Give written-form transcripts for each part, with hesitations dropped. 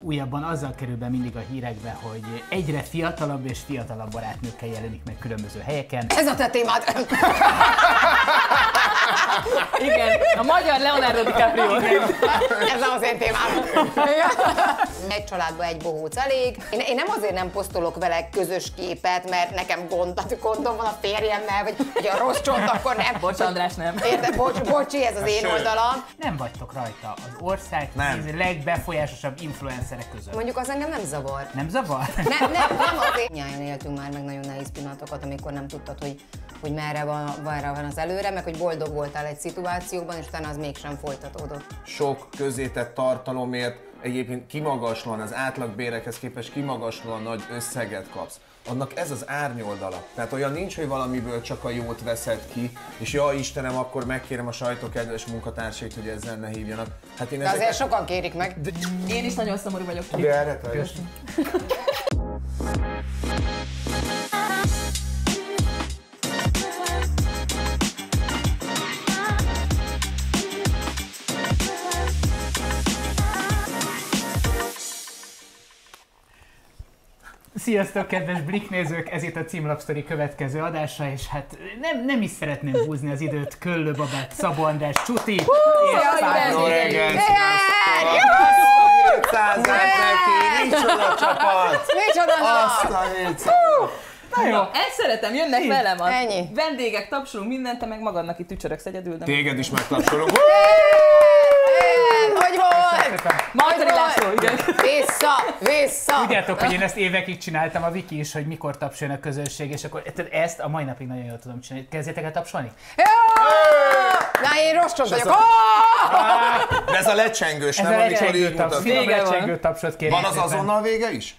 újabban azzal kerül be mindig a hírekbe, hogy egyre fiatalabb és fiatalabb barátnőkkel jelenik meg különböző helyeken. Ez a te témád! Igen, a magyar Leonardo DiCaprio. Ez nem az én témám. Egy családban egy bohóc elég. Én nem azért nem posztolok vele közös képet, mert nekem gondom van a férjemmel, vagy a rossz csont, akkor nem. Bocs, András, nem. Érde, bocsi, ez az én oldalam. Nem vagytok rajta az ország legbefolyásosabb influencerek között. Mondjuk az engem nem zavar. Nem zavar? Nem azért. Nyájan éltünk már meg nagyon nehéz pillanatokat, amikor nem tudtad, hogy merre van az előre, meg hogy boldog voltál egy szituációban, és utána az mégsem folytatódott. Sok közétett tartalomért egyébként kimagaslóan, az átlagbérekhez képest kimagaslóan nagy összeget kapsz. Annak ez az árnyoldala. Tehát olyan nincs, hogy valamiből csak a jót veszed ki, és ja Istenem, akkor megkérem a sajtó kedves munkatársait, hogy ezzel ne hívjanak. Hát én de azért sokan kérik meg. Én is nagyon szomorú vagyok. De erre Sziasztok, kedves Blik nézők! Ez itt a Címlapsztori következő adása, és hát nem is szeretném húzni az időt. Köllő Babát, Szabó András, Csuti! Jó reggelt! Micsoda csapat! Micsoda Na jó! Ezt szeretem, jönnek velem a Ennyi. vendégek, tapsolunk mindent, te meg magadnak itt ücsöröksz egyedül. De Téged is megtapsolunk. Hogy volt? Martoni László, igen. Vissza! Tudjátok, hogy én ezt évekig csináltam, a Viki is, hogy mikor tapsoljon a közönség, és akkor ezt a mai napig nagyon jól tudom csinálni. Kezdjétek el tapsolni? Na, én rossz csont vagyok. De ez a lecsengős, nem amikor így mutat. Lecsengő tapsot kérem. Van az azonnal vége is?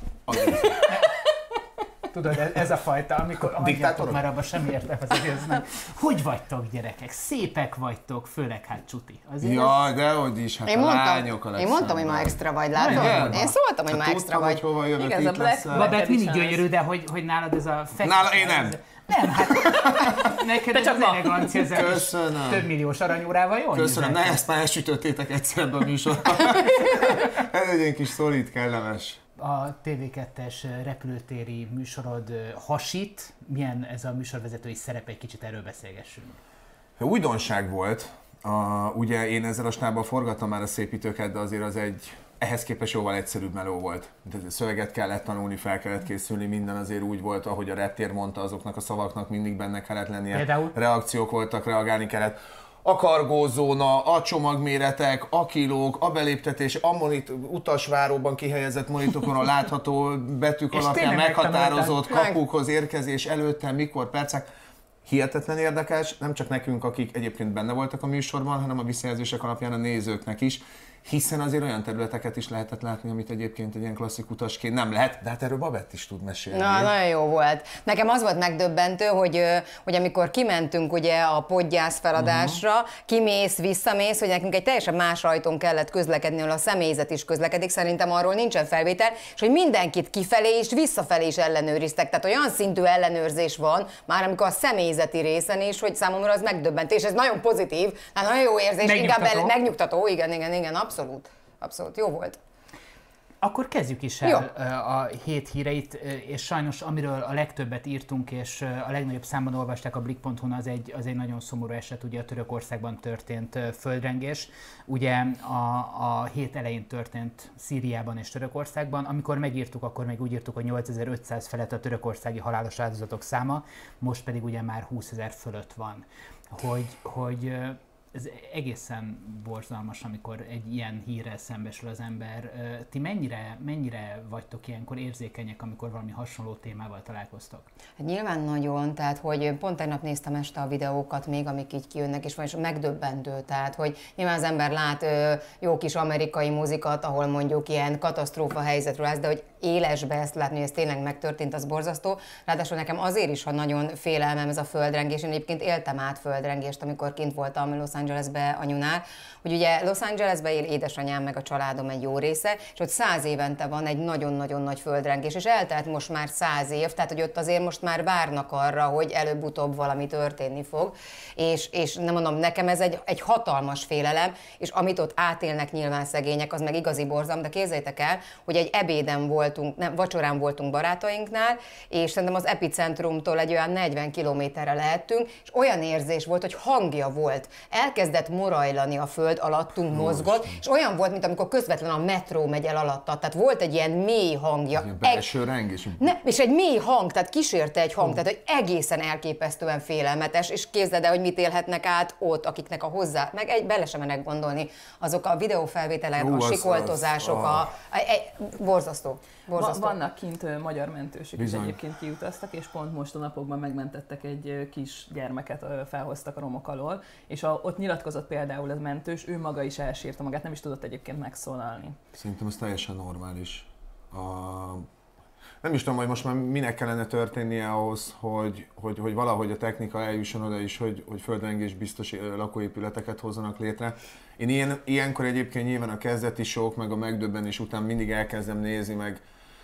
Tudod, ez a fajta, amikor Diktátorok? már abban semmi értelme az egésznek. Hogy vagytok, gyerekek? Szépek vagytok, főleg hát Csuti. Ja, dehogy is, hát Én a mondtam, lányok a én mondtam, hogy ma extra vagy, látod? Én szóltam, hogy ma extra vagy. Hova jövök, Igen, ez a itt Black leszel. Babett mindig gyönyörű, de hogy nálad ez a fekete... Nála én nem. Nem, hát neked ez az elegancia, ez több milliós aranyórával jól Köszönöm, nézel ne ki. ezt már elsütöttétek egyszer ebben a műsorban. Ez egy ilyen kis szolid, kellemes. A TV2-es repülőtéri műsorod hasít. Milyen ez a műsorvezetői szerep? Egy kicsit erről beszélgessünk. Újdonság volt. Ugye én ezzel a stábbal forgattam már a szépítőket, de azért az egy ehhez képest jóval egyszerűbb meló volt. Szöveget kellett tanulni, fel kellett készülni, minden azért úgy volt, ahogy a reptér mondta, azoknak a szavaknak mindig benne kellett lennie. Például? Reakciók voltak, reagálni kellett. A kargózóna, a csomagméretek, a kilók, a beléptetés, a utasváróban kihelyezett monitorokon látható betűk És alapján tényleg meghatározott megtanultad? kapukhoz érkezés előtte, mikor, percek. Hihetetlen érdekes, nem csak nekünk, akik egyébként benne voltak a műsorban, hanem a visszajelzések alapján a nézőknek is, hiszen azért olyan területeket is lehetett látni, amit egyébként egy ilyen klasszik utasként nem lehet, de hát erről Babett is tud mesélni. Na, nagyon jó volt. Nekem az volt megdöbbentő, hogy amikor kimentünk ugye a podgyász feladásra, kimész, visszamész, hogy nekünk egy teljesen más ajtón kellett közlekedni, ahol a személyzet is közlekedik, szerintem arról nincsen felvétel, és hogy mindenkit kifelé és visszafelé is ellenőriztek. Tehát olyan szintű ellenőrzés van, már amikor a személyzeti részen is, hogy számomra az megdöbbentő, és ez nagyon pozitív, hát nagyon jó érzés, Megnyugtató. megnyugtató, igen, abszolút, jó volt. Akkor kezdjük is el a hét híreit, és sajnos amiről a legtöbbet írtunk, és a legnagyobb számban olvasták a Blik.hu-n, az egy nagyon szomorú eset, ugye a Törökországban történt földrengés. Ugye a hét elején történt Szíriában és Törökországban. Amikor megírtuk, akkor még úgy írtuk, hogy 8500 felett a törökországi halálos áldozatok száma, most pedig ugye már 20 000 fölött van. Hogy ez egészen borzalmas, amikor egy ilyen hírrel szembesül az ember. Ti mennyire vagytok ilyenkor érzékenyek, amikor valami hasonló témával találkoztok? Hát nyilván nagyon, tehát hogy pont tegnap néztem este a videókat még, amik így kijönnek, és megdöbbentő, tehát hogy nyilván az ember lát jó kis amerikai mozikat, ahol mondjuk ilyen katasztrófa helyzetről lesz, de hogy élesbe ezt látni, hogy ez tényleg megtörtént, az borzasztó. Ráadásul nekem azért is, ha nagyon félelmem ez a földrengés, én egyébként éltem át földrengést, amikor kint voltam Los Angelesbe anyunál, hogy ugye Los Angelesbe él édesanyám meg a családom egy jó része, és ott 100 évente van egy nagyon-nagyon nagy földrengés, és eltelt most már 100 év, tehát hogy ott azért most már várnak arra, hogy előbb-utóbb valami történni fog, és nem mondom, nekem ez egy hatalmas félelem, és amit ott átélnek nyilván szegények, az meg igazi borzalom, de képzeljétek el, hogy egy ebéden voltunk, nem, vacsorán voltunk barátainknál, és szerintem az epicentrumtól egy olyan 40 kilométerre lehettünk, és olyan érzés volt, hogy hangja volt. Elkezdett morajlani a föld alattunk, mozgott, és olyan volt, mint amikor közvetlen a metró megy el alatta, tehát volt egy ilyen mély hangja. Egy belső rengés. És egy mély hang, tehát kísérte egy hang, tehát hogy egészen elképesztően félelmetes, és képzeld el, hogy mit élhetnek át ott, akiknek a hozzá, meg bele sem mennek gondolni, azok a videófelvételek, a sikoltozások, borzasztó. Vannak kint magyar mentősök is egyébként kiutaztak, és pont most a napokban megmentettek egy kis gyermeket, felhoztak a romok alól, és ott nyilatkozott például ez mentős, ő maga is elsírta magát, nem is tudott egyébként megszólalni. Szerintem ez teljesen normális. Nem is tudom, hogy most már minek kellene történnie ahhoz, hogy valahogy a technika eljusson oda is, hogy földrengés biztos lakóépületeket hozzanak létre. Én ilyenkor egyébként nyilván a kezdeti sok, meg a megdöbbenés után mindig elkezdem nézni, meg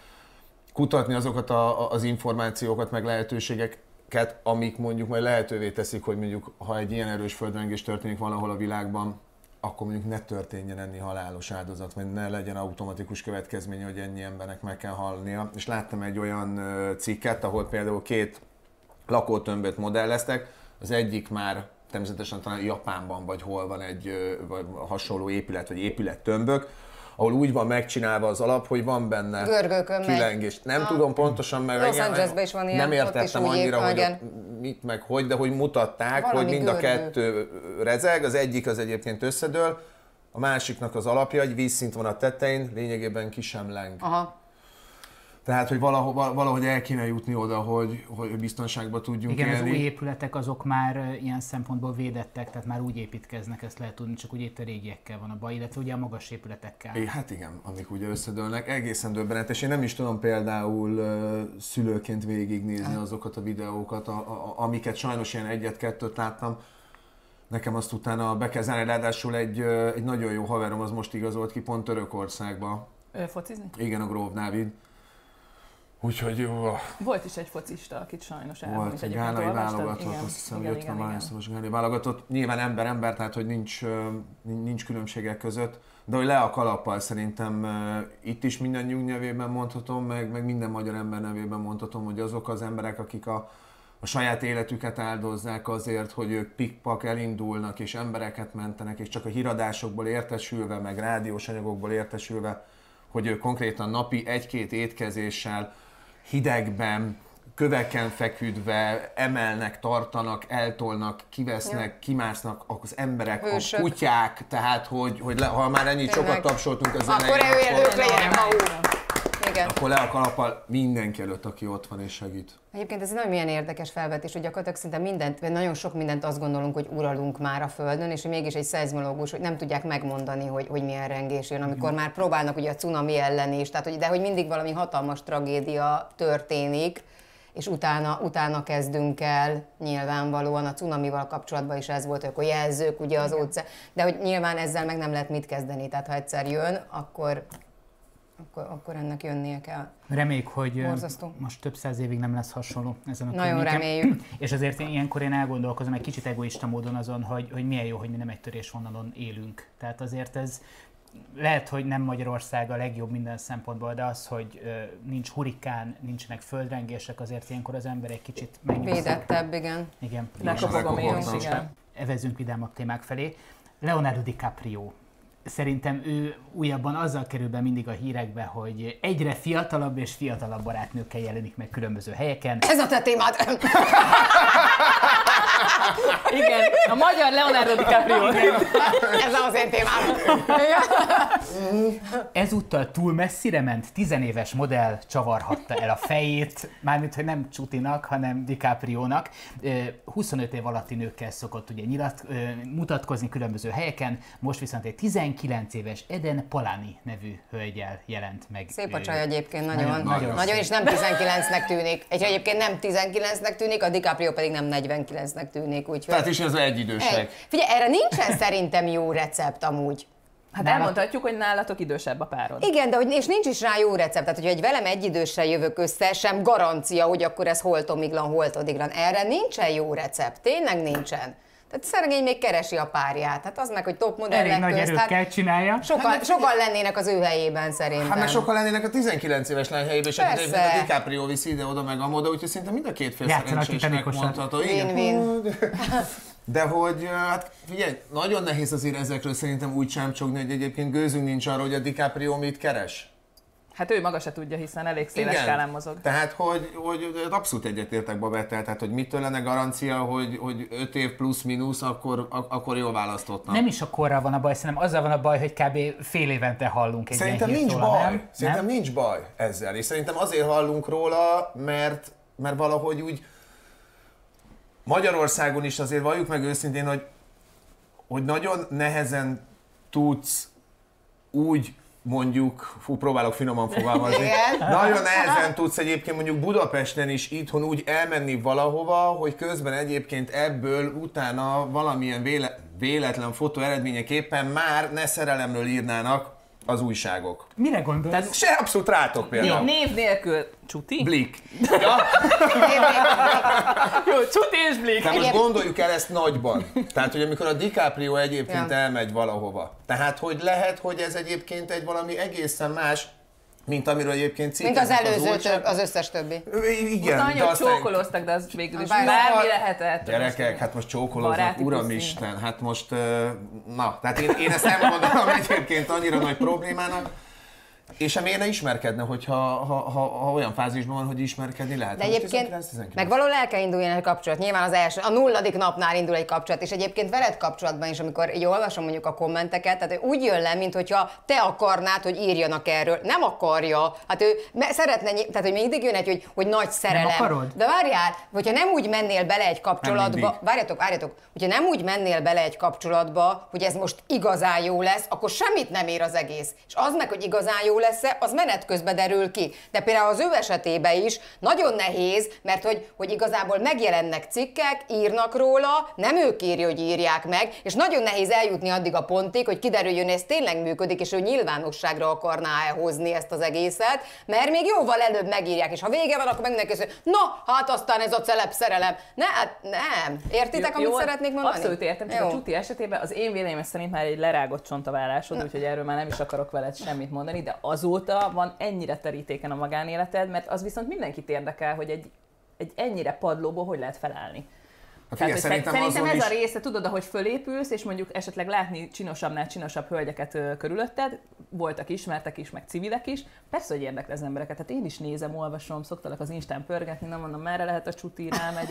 kutatni azokat az információkat, meg lehetőségeket, amik mondjuk majd lehetővé teszik, hogy mondjuk, ha egy ilyen erős földrengés történik valahol a világban, akkor mondjuk ne történjen ennyi halálos áldozat, vagy ne legyen automatikus következménye, hogy ennyi embernek meg kell halnia. És láttam egy olyan cikket, ahol például 2 lakótömböt modelleztek, az egyik már természetesen talán Japánban, vagy hol van egy vagy hasonló épület, vagy épülettömbök, ahol úgy van megcsinálva az alap, hogy van benne kilengés. Nem tudom pontosan, mert Los Angelesben is van ilyen, nem értettem annyira, hogy mit meg hogy, de hogy mutatták, valami hogy mind a 2 rezeg, az egyik az egyébként összedől, a másiknak az alapja, egy vízszint van a tetején, lényegében ki sem leng. Aha. Tehát, hogy valahogy el kéne jutni oda, hogy biztonságban tudjunk élni. Igen, az új épületek azok már ilyen szempontból védettek, tehát már úgy építkeznek, ezt lehet tudni, csak ugye itt a régiekkel van a baj, illetve ugye a magas épületekkel. Hát igen, amik ugye összedőlnek, egészen döbbenetes. Én nem is tudom például szülőként végignézni azokat a videókat, amiket sajnos ilyen 1-2 láttam. Nekem azt utána be kell zárni, ráadásul egy nagyon jó haverom az most igazolt ki pont Törökországba. Focizni? Igen, a Gróf Dávid. Úgyhogy jó. Volt is egy focista, akit sajnos elmúlt. Volt egy gánai válogatott, azt hiszem, hogy 50 válszavas gánai válogatott. Nyilván ember, tehát hogy nincs különbségek között. De hogy le a kalappal szerintem itt is mindannyiunk nevében mondhatom, meg minden magyar ember nevében mondhatom, hogy azok az emberek, akik a saját életüket áldozzák azért, hogy ők pikpak elindulnak és embereket mentenek, és csak a híradásokból értesülve, meg rádiós anyagokból értesülve, hogy ők konkrétan napi 1-2 étkezéssel, hidegben, köveken feküdve emelnek, tartanak, eltolnak, kivesznek, kimásznak az emberek, hősök. A kutyák, tehát hogy ha már ennyit sokat tapsoltunk az akkor ők legyenek akkor le a kalappal mindenki előtt, aki ott van és segít. Egyébként ez egy nagyon milyen érdekes felvetés, hogy gyakorlatilag szinte mindent, vagy nagyon sok mindent azt gondolunk, hogy uralunk már a Földön, és hogy mégis egy szeizmológus, hogy nem tudják megmondani, hogy milyen rengés jön, amikor már próbálnak ugye a cunami ellen is, tehát, de hogy mindig valami hatalmas tragédia történik, és utána kezdünk el nyilvánvalóan a cunamival kapcsolatban is ez volt, hogy akkor jelzők ugye az óceán, de hogy nyilván ezzel meg nem lehet mit kezdeni, tehát ha egyszer jön, akkor ennek jönnie kell. Reméljük, hogy borzasztó. Most több 100 évig nem lesz hasonló ezen a Nagyon reméljük. És azért ilyenkor én elgondolkozom egy kicsit egoista módon azon, hogy milyen jó, hogy mi nem egy törésvonalon élünk. Tehát azért ez lehet, hogy nem Magyarország a legjobb minden szempontból, de az, hogy nincs hurikán, nincsenek földrengések, azért ilyenkor az ember egy kicsit megnyugszik. Védettebb, igen. Igen. Lekopogom én is, igen. Evezünk vidámabb témák felé. Leonardo DiCaprio. Szerintem ő újabban azzal kerül be mindig a hírekbe, hogy egyre fiatalabb és fiatalabb barátnőkkel jelenik meg különböző helyeken. Ez a te témád! Igen, a magyar Leonardo DiCaprio. Ez az én témám. Ezúttal túl messzire ment, 10 éves modell csavarhatta el a fejét, mármint, hogy nem Csutinak, hanem DiCapriónak. 25 év alatti nőkkel szokott ugye mutatkozni különböző helyeken, most viszont egy 19 éves Eden Palani nevű hölgyel jelent meg. Szép a csaj egyébként, nagyon és nem 19-nek tűnik. Egyébként nem 19-nek tűnik, a DiCaprio pedig nem 49-nek tűnik. Úgyhogy... Tehát is ez egyidősek. Figyelj, erre nincsen szerintem jó recept amúgy. Hát elmondhatjuk, hogy nálatok idősebb a párod. Igen, de és nincs is rá jó recept. Tehát, hogyha egy velem egyidőssel jövök össze, sem garancia, hogy akkor ez holtomiglan, holtodiglan. Erre nincsen jó recept. Tényleg nincsen. Tehát szegény még keresi a párját. Hát az meg, hogy top modellek elég nagy erőkkel csinálja. Sokan lennének az ő helyében szerintem. Hát meg sokan lennének a 19 éves lány helyében, és a DiCaprio viszi ide-oda meg amoda, úgyhogy szerintem mind a két fél szerencsésnek mondható. Win-win. De hogy, hát figyelj, nagyon nehéz azért ezekről szerintem úgy csámcsogni, hogy egyébként gőzünk nincs arra, hogy a DiCaprio mit keres. Hát ő maga se tudja, hiszen elég széles skálán mozog. Tehát, hogy abszolút egyetértek Babettel, tehát, hogy mitől lenne garancia, hogy 5 év plusz-minusz, akkor jól választottnak. Nem is a korral van a baj, szerintem azzal van a baj, hogy kb. Fél évente hallunk egy szerintem ilyen nincs róla, baj. nem? Szerintem nincs baj ezzel, és szerintem azért hallunk róla, mert valahogy úgy Magyarországon is azért valljuk meg őszintén, hogy nagyon nehezen tudsz úgy mondjuk, próbálok finoman fogalmazni, nagyon nehezen tudsz egyébként mondjuk Budapesten is itthon úgy elmenni valahova, hogy közben egyébként ebből utána valamilyen véletlen fotó eredményeképpen már ne szerelemről írnának az újságok. Mire gondolsz? Tehát se abszolút rátok például. Név nélkül Csuti? Blik. Ja? Jó, Csuti és Blik. Tehát most gondoljuk el ezt nagyban. Tehát, hogy amikor a DiCaprio egyébként elmegy valahova. Tehát, hogy lehet, hogy ez egyébként egy valami egészen más, mint amiről egyébként mint az előző, az összes többi. Igen. Most nagyon csókoloztak, de az végül is bármi lehetett. Gyerekek, hát most csókoloznak, uramisten, hát most, na, tehát én ezt nem mondanám egyébként annyira nagy problémának. És miért ne ismerkedne, ha olyan fázisban van, hogy ismerkedni lehet. De egyébként meg valahol el kell indulni a kapcsolat. Nyilván az első, a 0. napnál indul egy kapcsolat, és egyébként veled kapcsolatban is, amikor így olvasom mondjuk a kommenteket, tehát úgy jön le, mintha te akarnád, hogy írjanak erről. Nem akarja. Hát ő szeretne, tehát hogy mindig jön egy, hogy nagy szerelem. Nem akarod? De várjál, hogyha nem úgy mennél bele egy kapcsolatba, várjatok, hogyha nem úgy mennél bele egy kapcsolatba, hogy ez most igazán jó lesz, akkor semmit nem ér az egész. És az meg, hogy igazán jó lesz-e, az menet közben derül ki. De például az ő esetében is nagyon nehéz, mert hogy igazából megjelennek cikkek, írnak róla, nem ők írja, hogy írják meg, és nagyon nehéz eljutni addig a pontig, hogy kiderüljön, hogy ez tényleg működik, és ő nyilvánosságra akarná elhozni ezt az egészet, mert még jóval előbb megírják, és ha vége van, akkor megnézik, hogy na, hát aztán ez a celeb szerelem. Nem. Értitek, amit szeretnék mondani? Abszolút értem, csak a Csuti esetében az én véleményem szerint már egy lerágott csont a vállásod, úgyhogy erről már nem is akarok veled semmit mondani, de azóta van ennyire terítéken a magánéleted, mert az viszont mindenkit érdekel, hogy egy ennyire padlóból hogy lehet felállni. Tehát, szerintem ez a része, tudod, ahogy fölépülsz, és mondjuk esetleg látni csinosabbnál csinosabb hölgyeket körülötted, voltak ismertek is, meg civilek is, persze, hogy érdekli az embereket. Tehát én is nézem, olvasom, szoktalak az Instán pörgetni, nem mondom, merre lehet a Csuti, rámegy.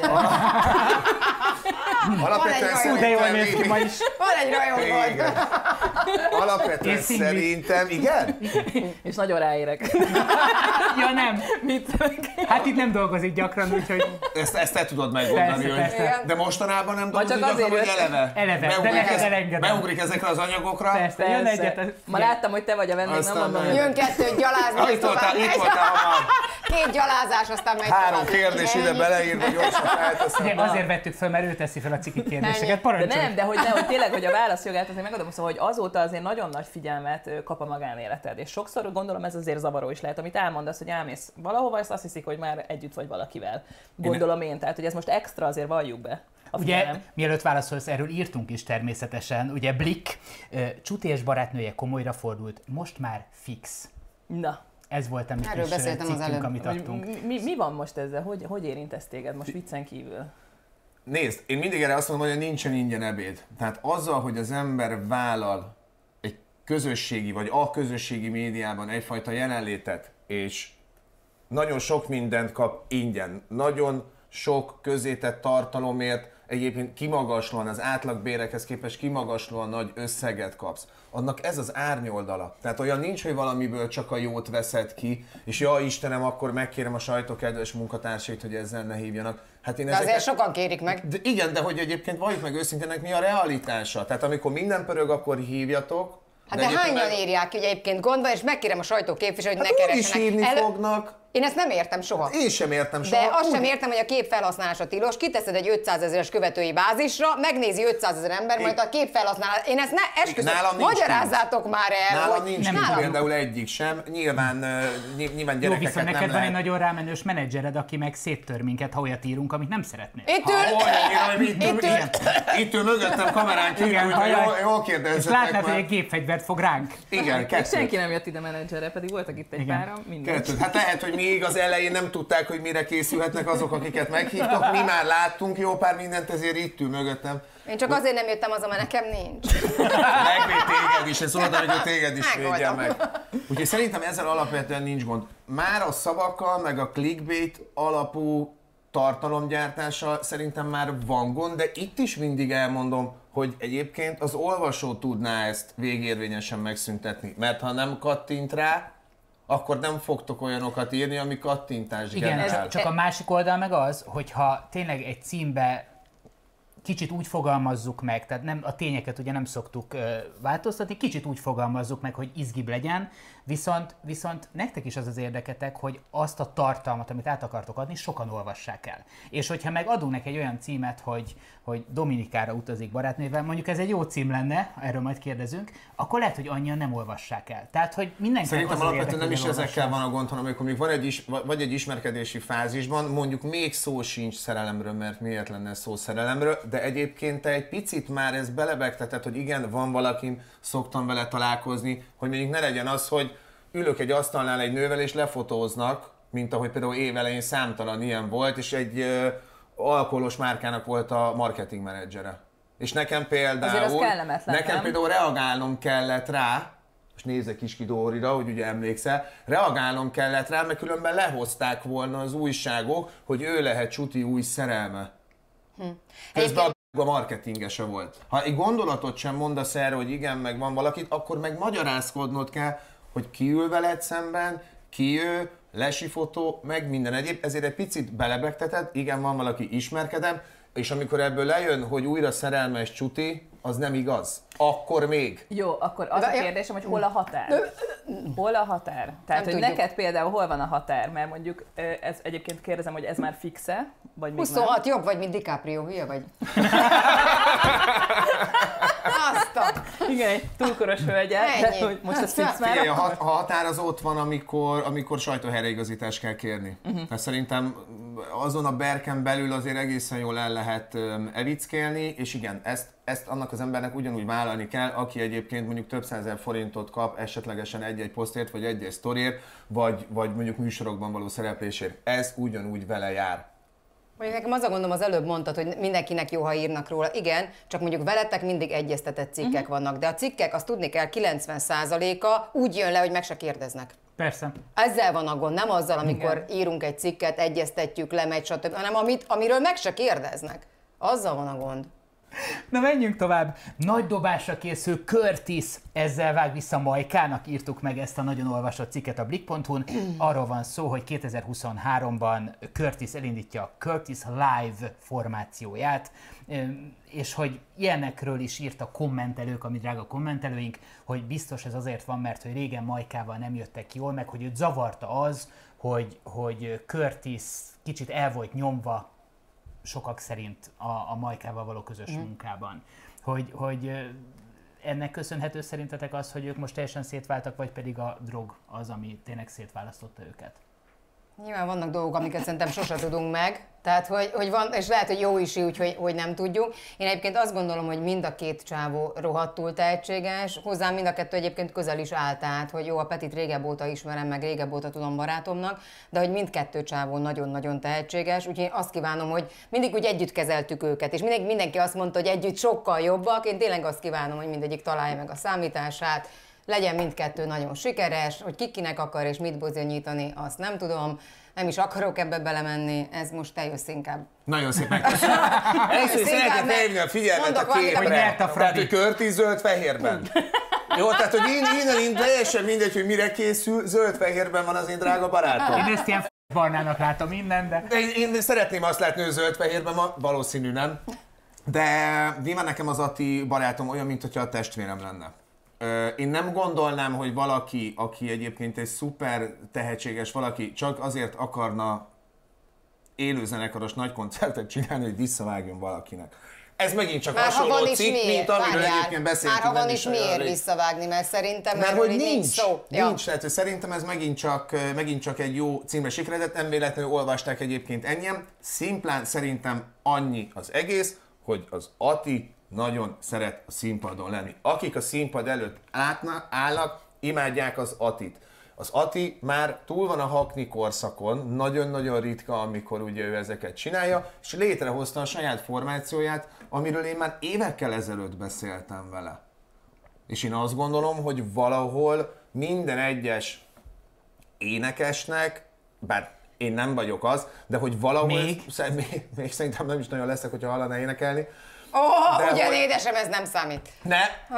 Alapvetően de jól néz ki ma is. Van egy rajongód. Alapvetően szerintem, igen? És nagyon ráérek. Ja, nem. Mit? Hát itt nem dolgozik gyakran, úgyhogy... Ezt te tudod megmondani, persze. De mostanában nem dolgozik csak gyakran, hogy Eleve, de elengedem. beugrik ezekre az anyagokra. Persze, jön egyet. Ma láttam, hogy te vagy a vendég, nem mondom. Jön 2 gyalázni. Itt voltál hamar. 2 gyalázás, aztán megy 3 kérdés ide beleírva, gyorsan felteszem. Azért vettük föl, mert ő teszi fel a ciki kérdéseket. De nem, de hogy tényleg, hogy a válaszjogát azért megadom, szóval, hogy azóta azért nagyon nagy figyelmet kap a magánéleted. És sokszor gondolom ez azért zavaró is lehet, amit elmondasz, hogy elmész valahova, és azt hiszik, hogy már együtt vagy valakivel. Gondolom én, tehát hogy ez most extra azért valljuk be. Ugye, mielőtt válaszolsz, erről írtunk is természetesen, ugye Blik, Csuti és barátnője komolyra fordult, most már fix. Na. Ez volt a mi kis cikkünk, amit adtunk. Mi van most ezzel? Hogy érint ez téged most viccen kívül? Nézd, én mindig erre azt mondom, hogy nincsen ingyen ebéd. Tehát azzal, hogy az ember vállal egy közösségi vagy a közösségi médiában egyfajta jelenlétet, és nagyon sok mindent kap ingyen, nagyon sok közétett tartalomért egyébként kimagaslóan, az átlagbérekhez képest kimagaslóan nagy összeget kapsz, annak ez az árnyoldala. Tehát olyan nincs, hogy valamiből csak a jót veszed ki, és ja Istenem, akkor megkérem a sajtó kedves munkatársait, hogy ezzel ne hívjanak. Hát én de azért sokan kérik meg. De igen, de hogy egyébként valljuk meg őszintének, mi a realitása. Tehát amikor minden pörög, akkor hívjatok. Hát de hányan írják ki, hogy egyébként gond van, és megkérem a sajtóképviselőt, hogy hát ne keressenek. Úgy is hívni fognak. Én ezt nem értem soha. Én sem értem soha. De azt sem értem, hogy a kép felhasználása tilos, kiteszed egy 500 000-es követői bázisra, megnézi 500 000 ember, majd a kép felhasználás. Én ezt esküszöm, magyarázzátok már el, nálam hogy... nincs nálam például egyik sem. Nyilván gyerekeket jó, viszont neked van lehet. egy nagyon rámenős menedzsered, aki meg széttör minket, ha olyat írunk, amit nem szeretnél. Itt ül mögöttem kamerán kívül, úgyhogy jól És kérdezzetek látnád, hogy már. egy gépfegyvert fog ránk. Igen, kettőt. Senki nem jött ide menedzserre, pedig voltak itt egy páran, mindegy. Kettőt. Hát lehet, hogy még az elején nem tudták, hogy mire készülhetnek azok, akiket meghívtak. Mi már láttunk jó pár mindent, ezért itt ül mögöttem. Én csak azért nem jöttem haza, mert nekem nincs. Megvéd téged is, ez oda, hogy téged is Megoldom. védjen meg. Úgyhogy szerintem ezzel alapvetően nincs gond. Már a szavakkal, meg a clickbait alapú tartalomgyártással szerintem már van gond, de itt is mindig elmondom, hogy egyébként az olvasó tudná ezt végérvényesen megszüntetni. Mert ha nem kattint rá, akkor nem fogtok olyanokat írni, ami kattintást Igen, generál. csak a másik oldal meg az, hogyha tényleg egy címbe kicsit úgy fogalmazzuk meg, tehát nem, a tényeket ugye nem szoktuk változtatni, kicsit úgy fogalmazzuk meg, hogy izgibb legyen, viszont nektek is az az érdeketek, hogy azt a tartalmat, amit át akartok adni, sokan olvassák el. És hogyha meg adunk neki egy olyan címet, hogy Dominikára utazik barátnővel, mondjuk ez egy jó cím lenne, erről majd kérdezünk, akkor lehet, hogy annyian nem olvassák el. Tehát, hogy mindenki Szerintem alapvetően nem is ezekkel van a gond, hanem amikor még van vagy egy ismerkedési fázisban, mondjuk még szó sincs szerelemről, mert miért lenne szó szerelemről, de egyébként te egy picit már ezt belebegteted, hogy igen, van valakin, szoktam vele találkozni, hogy mondjuk ne legyen az, hogy ülök egy asztalnál egy nővel és lefotóznak, mint ahogy például évelején számtalan ilyen volt, és egy alkoholos márkának volt a marketing menedzsere. És nekem például reagálnom kellett rá, most nézek Kiski Dórira, hogy ugye emlékszel, reagálnom kellett rá, mert különben lehozták volna az újságok, hogy ő lehet Csuti új szerelme. Közben a marketingese volt. Ha egy gondolatot sem mondasz erre, hogy igen, meg van valakit, akkor meg magyarázkodnod kell, hogy ki ül veled szemben, ki ő, lesi fotó, meg minden egyéb, ezért egy picit belebegteted, igen, van valaki, ismerkedem, és amikor ebből lejön, hogy újra szerelmes Csuti, az nem igaz. Akkor még. Jó, akkor az a kérdésem, hogy hol a határ? Hol a határ? Tehát, hogy tudjuk. neked például hol van a határ? Mert mondjuk, ez egyébként kérdezem, hogy ez már fixe, vagy még 26 jobb vagy, mint DiCaprio, hülye vagy. Azt a... Igen, egy túlkoros hölgyet, Ennyi. de hogy most ez fix már. Figyelj, a határ az ott van, amikor sajtóhelyreigazítást kell kérni. Tehát szerintem azon a berken belül azért egészen jól el lehet evickélni, és igen, ezt annak az embernek ugyanúgy vállalni kell, aki egyébként mondjuk több százezer forintot kap esetlegesen egy-egy posztért, vagy egy-egy sztoriért, vagy mondjuk műsorokban való szereplésért. Ez ugyanúgy vele jár. Mondjuk nekem az a gondom, az előbb mondtad, hogy mindenkinek jó, ha írnak róla. Igen, csak mondjuk veletek mindig egyeztetett cikkek vannak, de a cikkek, azt tudni kell, 90%-a úgy jön le, hogy meg se kérdeznek. Persze. Ezzel van a gond, nem azzal, amikor írunk egy cikket, egyeztetjük, lemegy, stb., hanem amiről meg se kérdeznek. Azzal van a gond. Na menjünk tovább. Nagy dobásra készül Curtis, ezzel vág vissza Majkának, írtuk meg ezt a nagyon olvasott cikket a Blick.hu-n. Arról van szó, hogy 2023-ban Curtis elindítja a Curtis Live formációját, és hogy ilyenekről is írt a kommentelők, ami drága kommentelőink, hogy biztos ez azért van, mert hogy régen Majkával nem jöttek jól, meg hogy őt zavarta az, hogy Curtis kicsit el volt nyomva sokak szerint a Majkával való közös munkában. Hogy ennek köszönhető szerintetek az, hogy ők most teljesen szétváltak, vagy pedig a drog az, ami tényleg szétválasztotta őket? Nyilván vannak dolgok, amiket szerintem sose tudunk meg, tehát hogy van, és lehet, hogy jó is így, hogy nem tudjuk. Én egyébként azt gondolom, hogy mind a két csávó rohadtul tehetséges, hozzám mind a kettő egyébként közel is állt át, hogy jó, a Petit régebb óta ismerem, meg régebb óta tudom barátomnak, de hogy mindkettő csávó nagyon-nagyon tehetséges, úgyhogy én azt kívánom, hogy mindig úgy együtt kezeltük őket, és mindenki azt mondta, hogy együtt sokkal jobbak, én tényleg azt kívánom, hogy mindegyik találja meg a számítását, legyen mindkettő nagyon sikeres, hogy kikinek akar és mit bizonyítani, azt nem tudom. Nem is akarok ebbe belemenni, ez most te jössz inkább. Nagyon szépen köszönöm. Először szeretném felhívni a figyelmet a képre. Tehát, hogy Curtis zöld-fehérben. Jó, tehát, hogy innen teljesen mindegy, hogy mire készül, zöld-fehérben van az én drága barátom. Én ezt ilyen barnának látom minden, de... Én szeretném azt látni, hogy zöld-fehérben van, valószínű nem. De nyilván nekem az Ati barátom olyan, mintha a testvérem lenne. Én nem gondolnám, hogy valaki, aki egyébként egy szuper tehetséges valaki, csak azért akarna élőzenekaros nagy koncertet csinálni, hogy visszavágjon valakinek. Ez megint csak hasonló cikk, mint amiről egyébként beszéltünk. Már ha van is miért visszavágni, mert szerintem mert hogy nincs szó. Nincs, tehát szerintem ez megint csak egy jó címre sikeredett, nem véletlenül olvasták egyébként ennyien. Szimplán szerintem annyi az egész, hogy az Ati nagyon szeret a színpadon lenni. Akik a színpad előtt állnak, imádják az Atit. Az Ati már túl van a hakni korszakon, nagyon-nagyon ritka, amikor ugye ő ezeket csinálja, és létrehozta a saját formációját, amiről én már évekkel ezelőtt beszéltem vele. És én azt gondolom, hogy valahol minden egyes énekesnek, bár én nem vagyok az, de hogy valahol... Még szerintem nem is nagyon leszek, hogyha hallaná énekelni. Ugyan hogy... édesem, ez nem számít. Ne!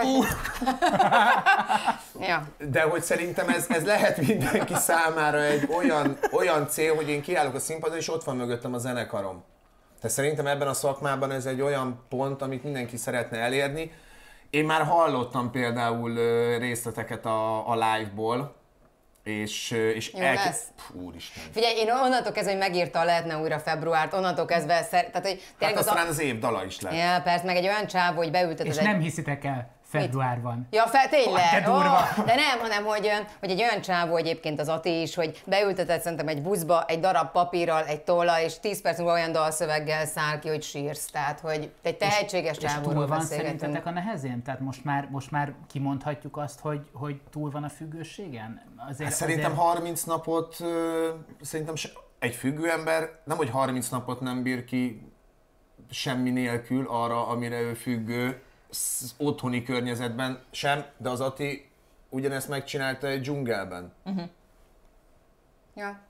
Ja. De hogy szerintem ez lehet mindenki számára egy olyan cél, hogy én kiállok a színpadon, és ott van mögöttem a zenekarom. Tehát szerintem ebben a szakmában ez egy olyan pont, amit mindenki szeretne elérni. Én már hallottam például részleteket a live-ból, és Úristen. Figyelj, én onnantól kezdve, hogy megírta a Lehetne újra februárt, onnantól kezdve, tehát hogy... Hát aztán az év dala is lett. Ja, persze, meg egy olyan csávó, hogy beültetett és nem hiszitek el, február van. Ja, tényleg. De nem, hanem, hogy egy olyan csávó egyébként az Ati is, hogy beültetett szerintem egy buszba, egy darab papírral, egy tollal, és 10 perc múlva olyan dalszöveggel száll ki, hogy sírsz. Tehát, hogy egy tehetséges csávóról beszélgetünk. És túl van szerintetek a nehezén? Tehát most már kimondhatjuk azt, hogy túl van a függőségen? Szerintem 30 napot, szerintem egy függő ember nem, hogy 30 napot nem bír ki semmi nélkül arra, amire ő függő, otthoni környezetben sem, de az Ati ugyanezt megcsinálta egy dzsungelben. Ja.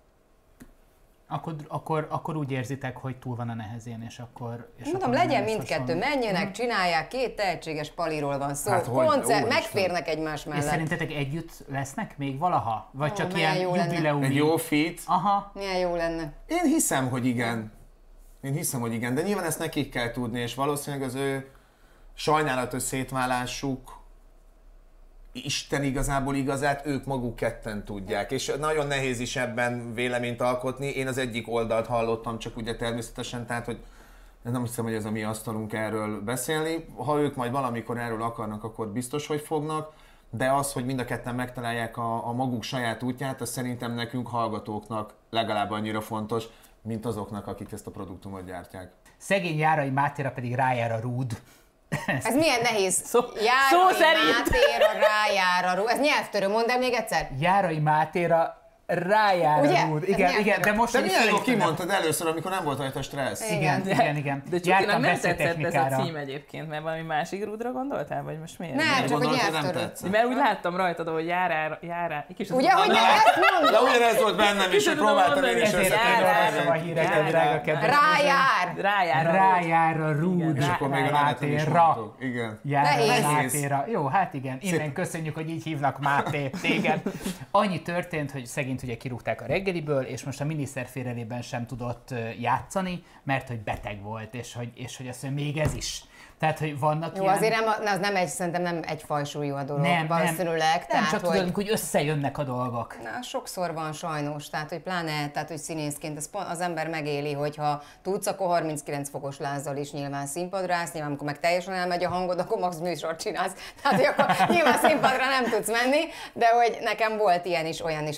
Akkor úgy érzitek, hogy túl van a nehezén, és akkor... Mondom, legyen mindkettő, menjenek, csinálják, két tehetséges paliról van szó, hát, koncert, megférnek egymás mellett. És szerintetek együtt lesznek még valaha? Vagy csak ilyen jubileumi? Egy jó fit? Aha. Milyen jó lenne. Én hiszem, hogy igen, de nyilván ezt nekik kell tudni, és valószínűleg az ő sajnálatos szétválásuk Isten igazából igazát ők maguk ketten tudják, és nagyon nehéz is ebben véleményt alkotni. Én az egyik oldalt hallottam, csak ugye természetesen, tehát hogy nem hiszem, hogy ez a mi asztalunk erről beszélni. Ha ők majd valamikor erről akarnak, akkor biztos, hogy fognak, de az, hogy mind a ketten megtalálják a maguk saját útját, az szerintem nekünk hallgatóknak legalább annyira fontos, mint azoknak, akik ezt a produktumot gyártják. Szegény Járai Mátéra pedig rájár a rúd. Ez milyen nehéz. Szó szerint. Mátéra rájár a rúd. Ez nyelvtörő, mondd el még egyszer. Járai Mátéra rájár a rúd. Igen, de most... Te milyen jól kimondtad először, amikor nem volt rajta stressz. Igen. De Csukinak nem tetszett ez a cím egyébként, mert valami másik rúdra gondoltál, vagy most miért? Nem, csak hogy nyelvtörő. Mert úgy láttam rajtad, hogy járár... Ugye, hogy nem ezt mondod? De ugyanez volt bennem is, hogy próbáltam én is összetenni a híreket, drága kedves. Rájár a rúd. És akkor még a nevetem is mondtuk. Igen. Nehéz. Jó, hát igen. Innen köszönjük, hogy így hívnak Máté téged. Annyi történt, hogy szegényt ugye kirúgták a reggeliből, és most a miniszterfélelében sem tudott játszani, mert hogy beteg volt, és hogy azt mondja, még ez is. Tehát, hogy vannak jó, ilyen... azért az nem szerintem nem egy fajsúlyú a dolog, valószínűleg. Nem, csak tudod, hogy összejönnek a dolgok. Na, sokszor van sajnos, tehát, hogy pláne, tehát, hogy színészként az ember megéli, hogyha tudsz, akkor 39 fokos lázzal is nyilván színpadra állsz, nyilván amikor meg teljesen elmegy a hangod, akkor max műsort csinálsz. Tehát, hogy akkor nyilván színpadra nem tudsz menni, de hogy nekem volt ilyen is, olyan is az életem.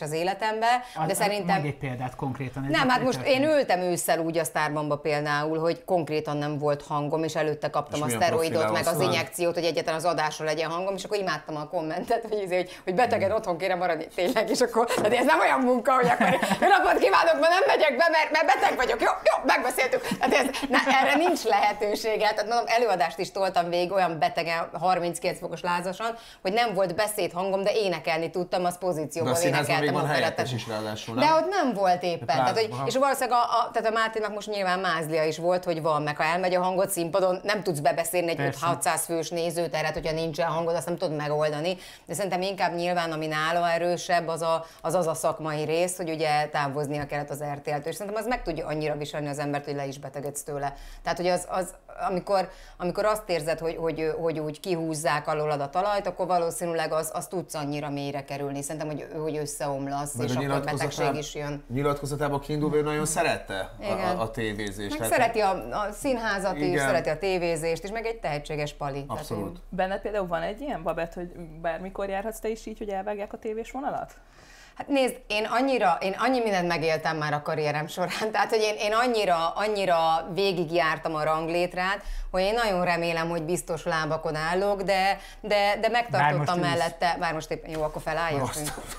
életembe, de szerintem... Mondj egy példát konkrétan. Nem, hát most én ültem ősszel úgy a Starbanba például, hogy konkrétan nem volt hangom, és előtte kaptam a szteroidot, meg az injekciót, hogy egyáltalán az adásra legyen hangom, és akkor imádtam a kommentet, hogy betegen otthon kéne maradni tényleg, és akkor hát ez nem olyan munka, hogy akkor jó napot kívánok, ma nem megyek be, mert beteg vagyok, jó, megbeszéltük. Hát erre nincs lehetősége. Tehát mondom, előadást is toltam végig olyan betegen, 39 fokos lázasan, hogy nem volt beszédhangom, de énekelni tudtam, az pozícióban énekeltem operetet. De ott nem volt éppen. Tehát, és valószínűleg tehát a Máténak most nyilván mázlia is volt, hogy van, meg ha elmegy a hangod színpadon, nem tudsz bebeszélni egy 600 fős nézőteret, hogyha nincsen hangod, azt nem tudod megoldani. De szerintem inkább nyilván, ami nála erősebb, az a szakmai rész, hogy ugye távoznia kellett az RTL-től. És szerintem az meg tudja annyira viselni az embert, hogy le is betegedsz tőle. Tehát, hogy amikor azt érzed, hogy úgy kihúzzák alólad a talajt, akkor valószínűleg az tudsz annyira mélyre kerülni. Szerintem, hogy összeomlasz, és akkor betegség is jön. Nyilatkozatában kiindulva ő nagyon szerette a tévézést. Meg szereti a színházat is, szereti a tévézést is, meg egy tehetséges pali. Abszolút. Benned például van egy ilyen, Babett, hogy bármikor járhatsz te is így, hogy elvágják a tévés vonalat? Hát nézd, én annyi mindent megéltem már a karrierem során, tehát hogy én annyira végigjártam a ranglétrát, hogy én nagyon remélem, hogy biztos lábakon állok, de megtartottam mellette, bár most éppen jó, akkor felálljuk.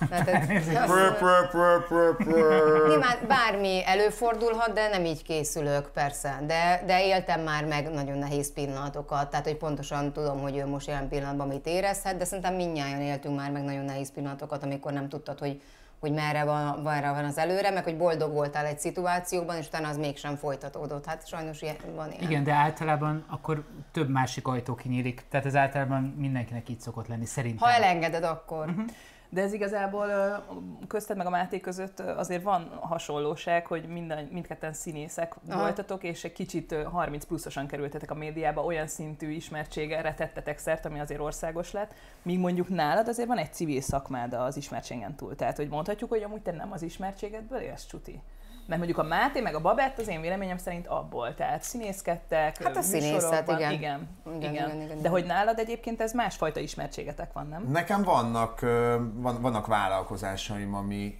Nyilván bármi előfordulhat, de nem így készülök, persze, de éltem már meg nagyon nehéz pillanatokat, tehát hogy pontosan tudom, hogy ő most jelen pillanatban mit érezhet, de szerintem mindnyájan éltünk már meg nagyon nehéz pillanatokat, amikor nem tudtad, hogy merre van az előre, meg hogy boldog voltál egy szituációban, és utána az mégsem folytatódott. Hát sajnos van ilyen. Igen, de általában akkor több másik ajtó kinyílik. Tehát ez általában mindenkinek így szokott lenni, szerintem. Ha elengeded, akkor. De ez igazából közted meg a Máté között azért van hasonlóság, hogy mindketten színészek voltatok, és egy kicsit 30 pluszosan kerültetek a médiába, olyan szintű ismertségre tettetek szert, ami azért országos lett, míg mondjuk nálad azért van egy civil szakmád az ismertségen túl. Tehát, hogy mondhatjuk, hogy amúgy te nem az ismertségedből élsz, Csuti? Mert mondjuk a Máté meg a Babett az én véleményem szerint abból, tehát színészkedtek, hát a színészet, igen. De hogy nálad egyébként ez másfajta ismertségetek van, nem? Nekem vannak vállalkozásaim,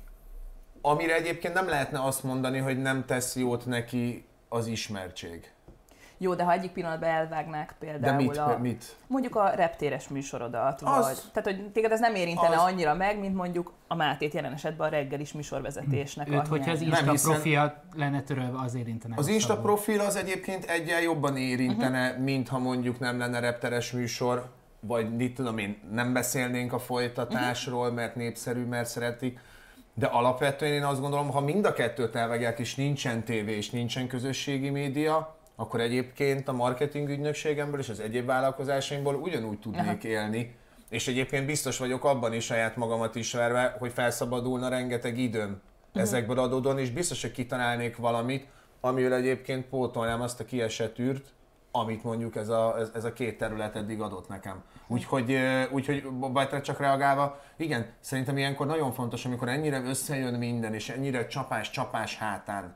amire egyébként nem lehetne azt mondani, hogy nem tesz jót neki az ismertség. Jó, de ha egyik pillanatban elvágnák például mit? Mondjuk a reptéres műsorodat, vagy... Tehát, hogy téged ez nem érintene annyira meg, mint mondjuk a Mátét jelen esetben a reggelis műsorvezetésnek. Őt, hogyha az Insta profilja lenne törölve, az érintene. Az Insta profil az egyébként egyen jobban érintene, mint ha mondjuk nem lenne repteres műsor, vagy mit tudom én, nem beszélnénk a folytatásról, mert népszerű, mert szeretik. De alapvetően én azt gondolom, ha mind a kettőt elvágják, és nincsen tévé, és nincsen közösségi média, akkor egyébként a marketing ügynökségemből és az egyéb vállalkozásaimból ugyanúgy tudnék élni. És egyébként biztos vagyok abban is, saját magamat ismerve, hogy felszabadulna rengeteg időm ezekből adódóan, és biztos, hogy kitalálnék valamit, amivel egyébként pótolnám azt a kiesett űrt, amit mondjuk ez a két terület eddig adott nekem. Úgyhogy Babettre csak reagálva, igen, szerintem ilyenkor nagyon fontos, amikor ennyire összejön minden, és ennyire csapás hátán,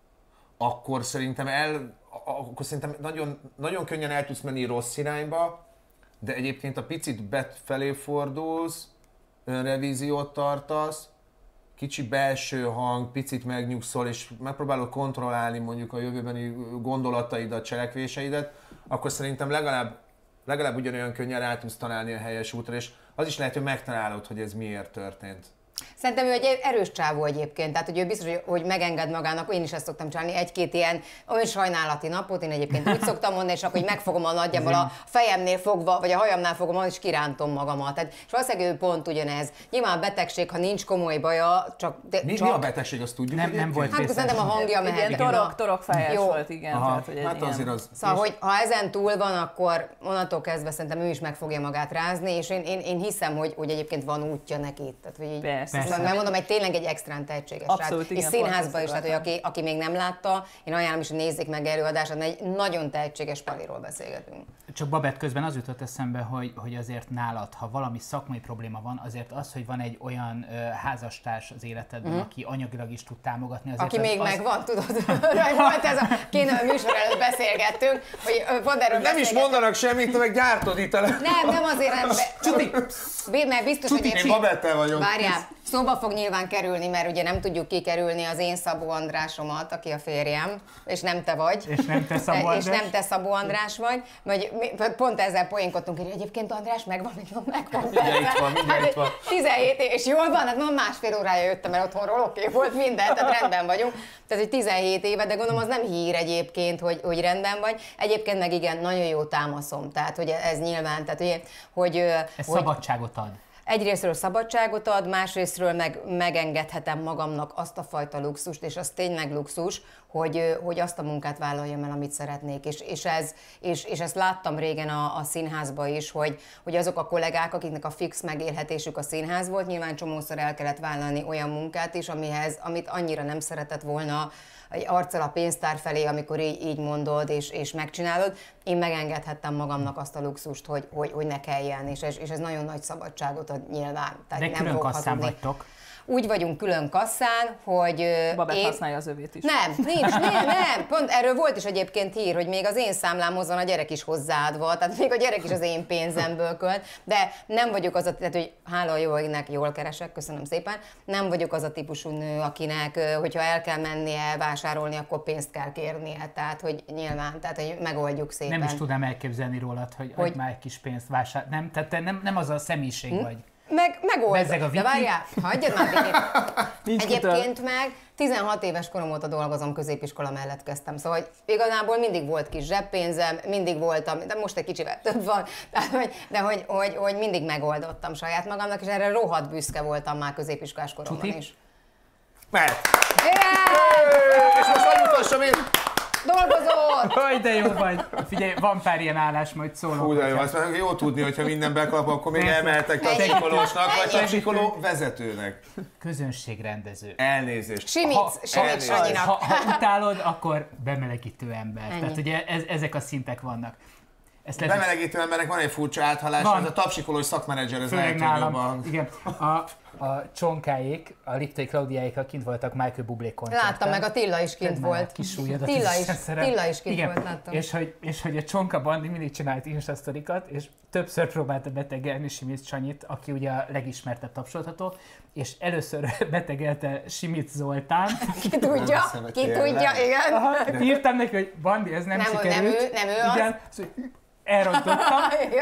akkor szerintem nagyon, nagyon könnyen el tudsz menni rossz irányba, de egyébként a picit befelé fordulsz, önrevíziót tartasz, kicsi belső hang, picit megnyugszol, és megpróbálod kontrollálni mondjuk a jövőbeni gondolataidat, cselekvéseidet, akkor szerintem legalább ugyanolyan könnyen rá tudsz találni a helyes útra, és az is lehet, hogy megtalálod, hogy ez miért történt. Szerintem ő egy erős csávó egyébként, tehát hogy ő biztos, hogy megenged magának, én is ezt szoktam csinálni, egy-két ilyen olyan sajnálati napot, én egyébként úgy szoktam mondani, és akkor így megfogom a nagyjából a fejemnél fogva, vagy a hajamnál fogom, és kirántom magamat. Tehát, és valószínűleg ő pont ugyanez. Nyilván a betegség, ha nincs komoly baja, csak... Mi a betegség, azt tudjuk? Nem volt hát szerintem a hangja mehet. Igen, torokfájás volt, igen. Tehát, hogy hát azért az... Szóval, hogy ha ezen túl van, akkor onnantól kezdve szerintem ő is meg fogja magát rázni, és én hiszem, hogy egyébként van útja neki. Tehát, hogy így, mert mondom, hogy tényleg egy extrán tehetséges abszolút, és színházban is, tehát hogy aki még nem látta, én ajánlom is, hogy nézzék meg előadását, mert egy nagyon tehetséges paliról beszélgetünk. Csak Babett közben az jutott eszembe, hogy azért nálad, ha valami szakmai probléma van, azért az, hogy van egy olyan házastárs az életedben, aki anyagilag is tud támogatni. Azért aki még megvan, tudod? Volt ez a műsor előtt beszélgettünk, hogy pont erről nem is mondanak semmit, meg gyártod itt a... Nem azért nem. Mert biztos, hogy én Babettel vagyok. Várjál. Szóba fog nyilván kerülni, mert ugye nem tudjuk kikerülni az én Szabó Andrásomat, aki a férjem, és nem te vagy. És nem te Szabó András. És nem te Szabó András vagy. Pont ezzel poénkodtunk, hogy egyébként András megvan, megvan. Mindjárt van. 17 év, és jól van, hát mondom, másfél órája jöttem el otthonról, oké, volt minden, tehát rendben vagyunk. Tehát, hogy 17 éve, de gondolom az nem hír egyébként, hogy rendben vagy. Egyébként meg igen, nagyon jó támaszom, tehát hogy ez nyilván, tehát hogy ez szabadságot ad. Egyrészről szabadságot ad, másrészről megengedhetem magamnak azt a fajta luxust, és az tényleg luxus, hogy azt a munkát vállaljam el, amit szeretnék. És ezt láttam régen a színházban is, hogy azok a kollégák, akiknek a fix megélhetésük a színház volt, nyilván csomószor el kellett vállalni olyan munkát is, amit annyira nem szeretett volna egy arccal a pénztár felé, amikor így mondod, és megcsinálod. Én megengedhettem magamnak azt a luxust, hogy ne kelljen, és ez nagyon nagy szabadságot ad nyilván. Tehát de nem külön kasszán vagytok. Úgy vagyunk külön kasszán, hogy... Babett használja az övét is. Nem. Pont erről volt is egyébként hír, hogy még az én számlámhoz van a gyerek is hozzáadva, tehát még a gyerek is az én pénzemből költ, de nem vagyok az a, tehát hogy hála a jó égnek, jól keresek, köszönöm szépen, nem vagyok az a típusú nő, akinek, hogyha el kell mennie vásárolni, akkor pénzt kell kérnie, tehát hogy nyilván, tehát hogy megoldjuk szépen. Nem is tudnám elképzelni rólad, hogy adj már egy kis pénzt vásárolni, nem? Tehát te nem az a személyiség vagy. Megoldod. De várjál, hagyjad már végét. Egyébként meg 16 éves korom óta dolgozom, középiskola mellett kezdtem. Szóval hogy igazából mindig volt kis zseppénzem, mindig voltam, de most egy kicsivel több van, de hogy mindig megoldottam saját magamnak, és erre rohadt büszke voltam már középiskolás koromban is. Mehet! És most hogy mutassam én? Dolgozol! Hogy de jó vagy! Figyelj, van pár ilyen állás, majd szólok. Hú, de jó, azt már jó tudni, hogyha minden bekap, akkor még elmehetek tapsikolósnak, vagy tapsikoló vezetőnek. Közönségrendező. Elnézést. Simit Sanyinak. Ha utálod, akkor bemelegítő ember. Ennyi. Tehát ugye ezek a szintek vannak. Bemelegítő embernek van egy furcsa áthallása, az a tapsikolós szakmenedzser, ez lehet jobban. Igen. A csonkáik, a Liptai Klaudiáik kint voltak Michael Bublé koncerten. Láttam, meg a Tilla is kint volt. Tilla is kint volt, láttam. És hogy a Csonka Bandi mindig csinált instasztorikat, és többször próbálta betegelni Simic Sanyit, aki ugye a legismertebb tapsolható, és először betegelte Simic Zoltánt. Ki tudja, igen. Aha, írtam neki, hogy Bandi, ez nem sikerült. Nem ő az. Elrontottam,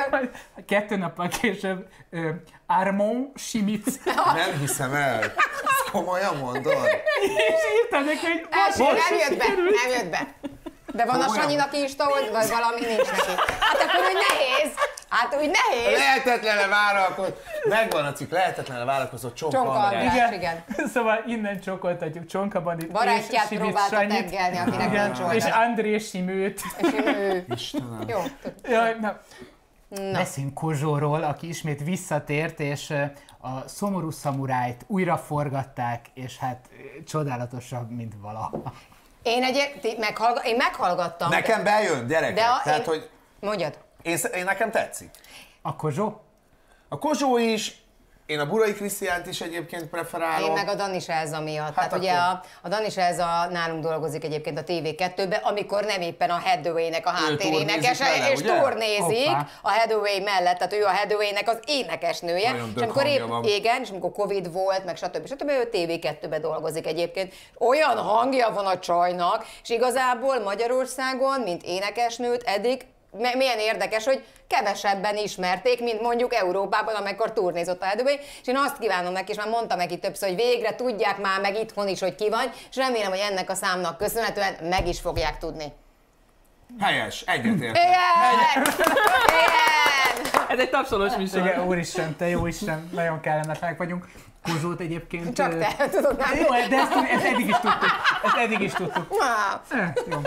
2 nappal később Armand Simic. Nem hiszem el. Ezt komolyan mondod? És írtam neki, hogy nem jött be. De van a Sanyinak Insta, vagy valami nincs neki. Hát akkor úgy nehéz. Lehetetlenül vállalkozott. Megvan a cikk, lehetetlenül vállalkozott Csonka András. Igen. Szóval innen csókoltatjuk Csonka Bandit. Barátját próbálta teggelni, akinek nincs oldal. És André Simőt. Istenem. Jó. Beszéljünk Kozsóról, aki ismét visszatért, és a Szomorú szamurájt újra forgatták, és hát csodálatosabb, mint valaha. Én meghallgattam. Nekem bejön, gyerekek. Tehát, hogy mondjad. Én nekem tetszik. A Kozsó? A Kozsó is, én a Burai Krisztiánt is egyébként preferálom. Én meg a Dani Selza miatt. Hát ugye a Dani Selza nálunk dolgozik egyébként a TV2-ben, amikor nem éppen a Hathaway-nek a háttérénekese, és turnézik a Hathaway mellett, tehát ő a Hathaway-nek az énekesnője. És amikor és amikor Covid volt, meg stb. Ő TV2-ben dolgozik egyébként. Olyan hangja van a csajnak, és igazából Magyarországon, mint énekesnőt eddig milyen érdekes, hogy kevesebben ismerték, mint mondjuk Európában, amikor turnézott a Hathaway, és én azt kívánom neki, és már mondtam neki többször, hogy végre tudják már meg itthon is, hogy ki vagy, és remélem, hogy ennek a számnak köszönhetően meg is fogják tudni. Helyes, egyetértek. Igen! Ez egy tapsolós műsor. Igen, úristen, te jó Isten, nagyon kellemetlenek vagyunk. Kozsót egyébként... Csak te tudod már. Jó, de ezt eddig is tudtuk. Jó.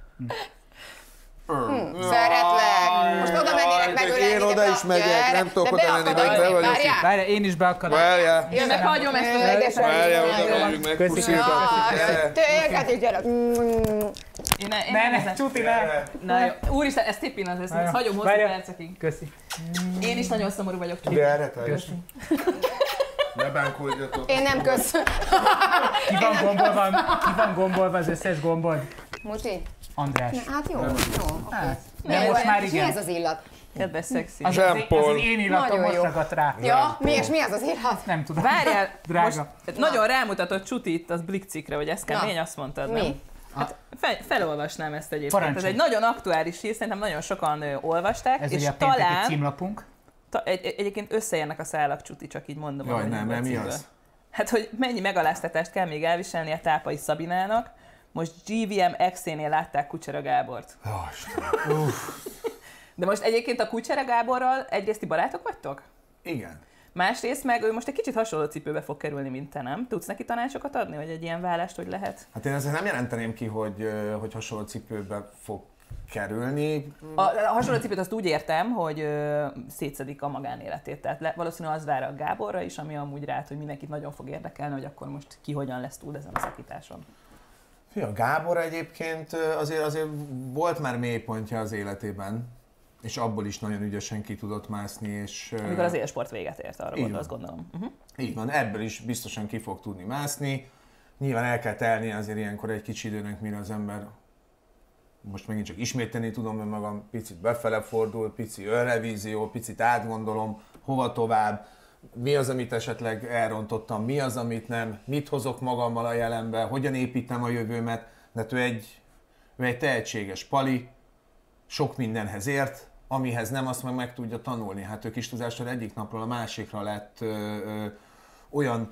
Szeretlek! Most oda mennének megölelni. Én oda is megyek, nem tudok oda menni, de vagyok. Várjál, én is be akarom. Várjál. Én meg hagyom ezt az egészet. Várjál, oda megyünk meg, puszítok. Tényleg is gyerek. Ne, Csuti, ne! Úristen, ez tippin az ezt hagyom hosszú percekig. Köszi. Én is nagyon szomorú vagyok, Csuti. De erre köszi. Ne bánkodjatok. Én nem köszönöm. Ki van gombolva az összes gombod? Muti? András. Hát jó. De most már igen. Mi ez az illat? Kedves szexi. Az én illatom most ragadt rá. Ja, mi az az illat? Nem tudom. Várjál, drága. most nagyon rámutatott Csuti itt az Blick cikkre, hogy ez kemény, azt mondtad, nem? Mi? Hát felolvasnám ezt egyébként. Parancsolj. Ez egy nagyon aktuális hír, szerintem nagyon sokan olvasták, Ez és ugye a pénteki talán címlapunk. egyébként összeérnek a szálak, Csuti, csak így mondom. Jaj, ahogy nem, a mi cikkből. az? Hát, hogy mennyi megaláztatást kell még elviselni a Tápai Szabinának. Most GVM ex-énél látták Kucsera Gábort. De most egyébként a Kucsera Gáborral egyrészt ti barátok vagytok? Igen. Másrészt meg ő most egy kicsit hasonló cipőbe fog kerülni, mint te, nem? Tudsz neki tanácsokat adni, hogy egy ilyen vállást hogy lehet? Hát én azért nem jelenteném ki, hogy hasonló cipőbe fog kerülni. A hasonló cipőt azt úgy értem, hogy szétszedik a magánéletét. Tehát valószínűleg az vár a Gáborra is, ami amúgy rád, hogy mindenkit nagyon fog érdekelni, hogy akkor most ki hogyan lesz túl ezen a szakításon. A Gábor egyébként azért volt már mélypontja az életében, és abból is nagyon ügyesen ki tudott mászni. És, amikor az élsport véget ért, arra gondolsz, gondolom. Így van, ebből is biztosan ki fog tudni mászni. Nyilván el kell telni azért ilyenkor egy kicsi időnek, mire az ember, most megint csak ismételni tudom magam, picit befele fordul, pici önrevízió, picit átgondolom, hova tovább, mi az, amit esetleg elrontottam, mi az, amit nem, mit hozok magammal a jelenbe, hogyan építem a jövőmet, de ő egy tehetséges pali, sok mindenhez ért, amihez nem, azt meg tudja tanulni. Hát ő kis tudással egyik napról a másikra lett olyan,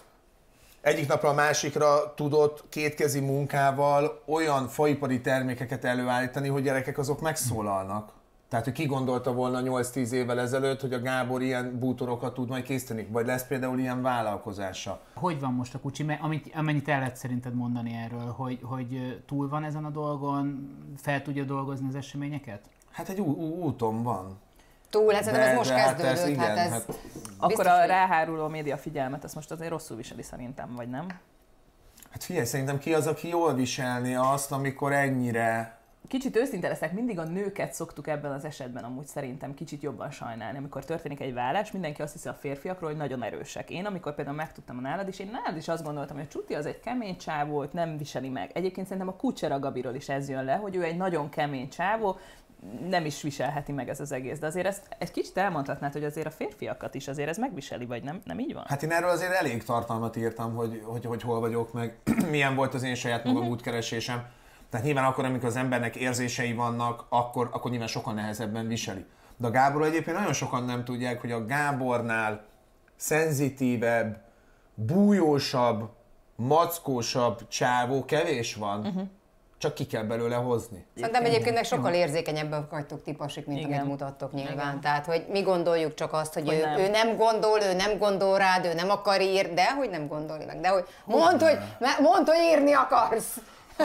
egyik napról a másikra tudott kétkezi munkával olyan faipari termékeket előállítani, hogy gyerekek azok megszólalnak. Tehát, hogy ki gondolta volna 8-10 évvel ezelőtt, hogy a Gábor ilyen bútorokat tud majd készíteni, vagy lesz például ilyen vállalkozása. Hogy van most a Kucsi? Amennyit el lehet szerinted mondani erről, hogy túl van ezen a dolgon, fel tudja dolgozni az eseményeket? Hát egy úton van. Túl, ez most kezdődött. Igen, akkor a ráháruló média figyelmet, ezt most azért rosszul viseli szerintem, vagy nem? Hát figyelj, szerintem ki az, aki jól viselni azt, amikor ennyire... Kicsit őszinte leszek, mindig a nőket szoktuk ebben az esetben amúgy szerintem kicsit jobban sajnálni. Amikor történik egy vállás, mindenki azt hiszi a férfiakról, hogy nagyon erősek. Én, amikor például megtudtam a nálad is azt gondoltam, hogy a Csuti az egy kemény csávó, nem viseli meg. Egyébként szerintem a Kucsera Gabiról is ez jön le, hogy ő egy nagyon kemény csávó, nem is viselheti meg ez az egész. De azért ezt egy kicsit elmondhatnád, hogy azért a férfiakat is azért ez megviseli, vagy nem így van? Hát én erről azért elég tartalmat írtam, hogy hol vagyok, meg milyen volt az én saját magam útkeresésem. Tehát nyilván akkor, amikor az embernek érzései vannak, akkor nyilván sokkal nehezebben viseli. De a Gábor egyébként nagyon sokan nem tudják, hogy a Gábornál szenzitívebb, bújósabb, mackósabb csávó kevés van. Csak ki kell belőle hozni. Szerintem egyébként meg sokkal érzékenyebben vagytok tipasik, mint amit mutattok nyilván. Igen. Tehát, hogy mi gondoljuk csak azt, hogy ő nem gondol, ő nem gondol rád, ő nem akar írni, de hogy nem gondol meg. De hogy mondd, hogy írni akarsz.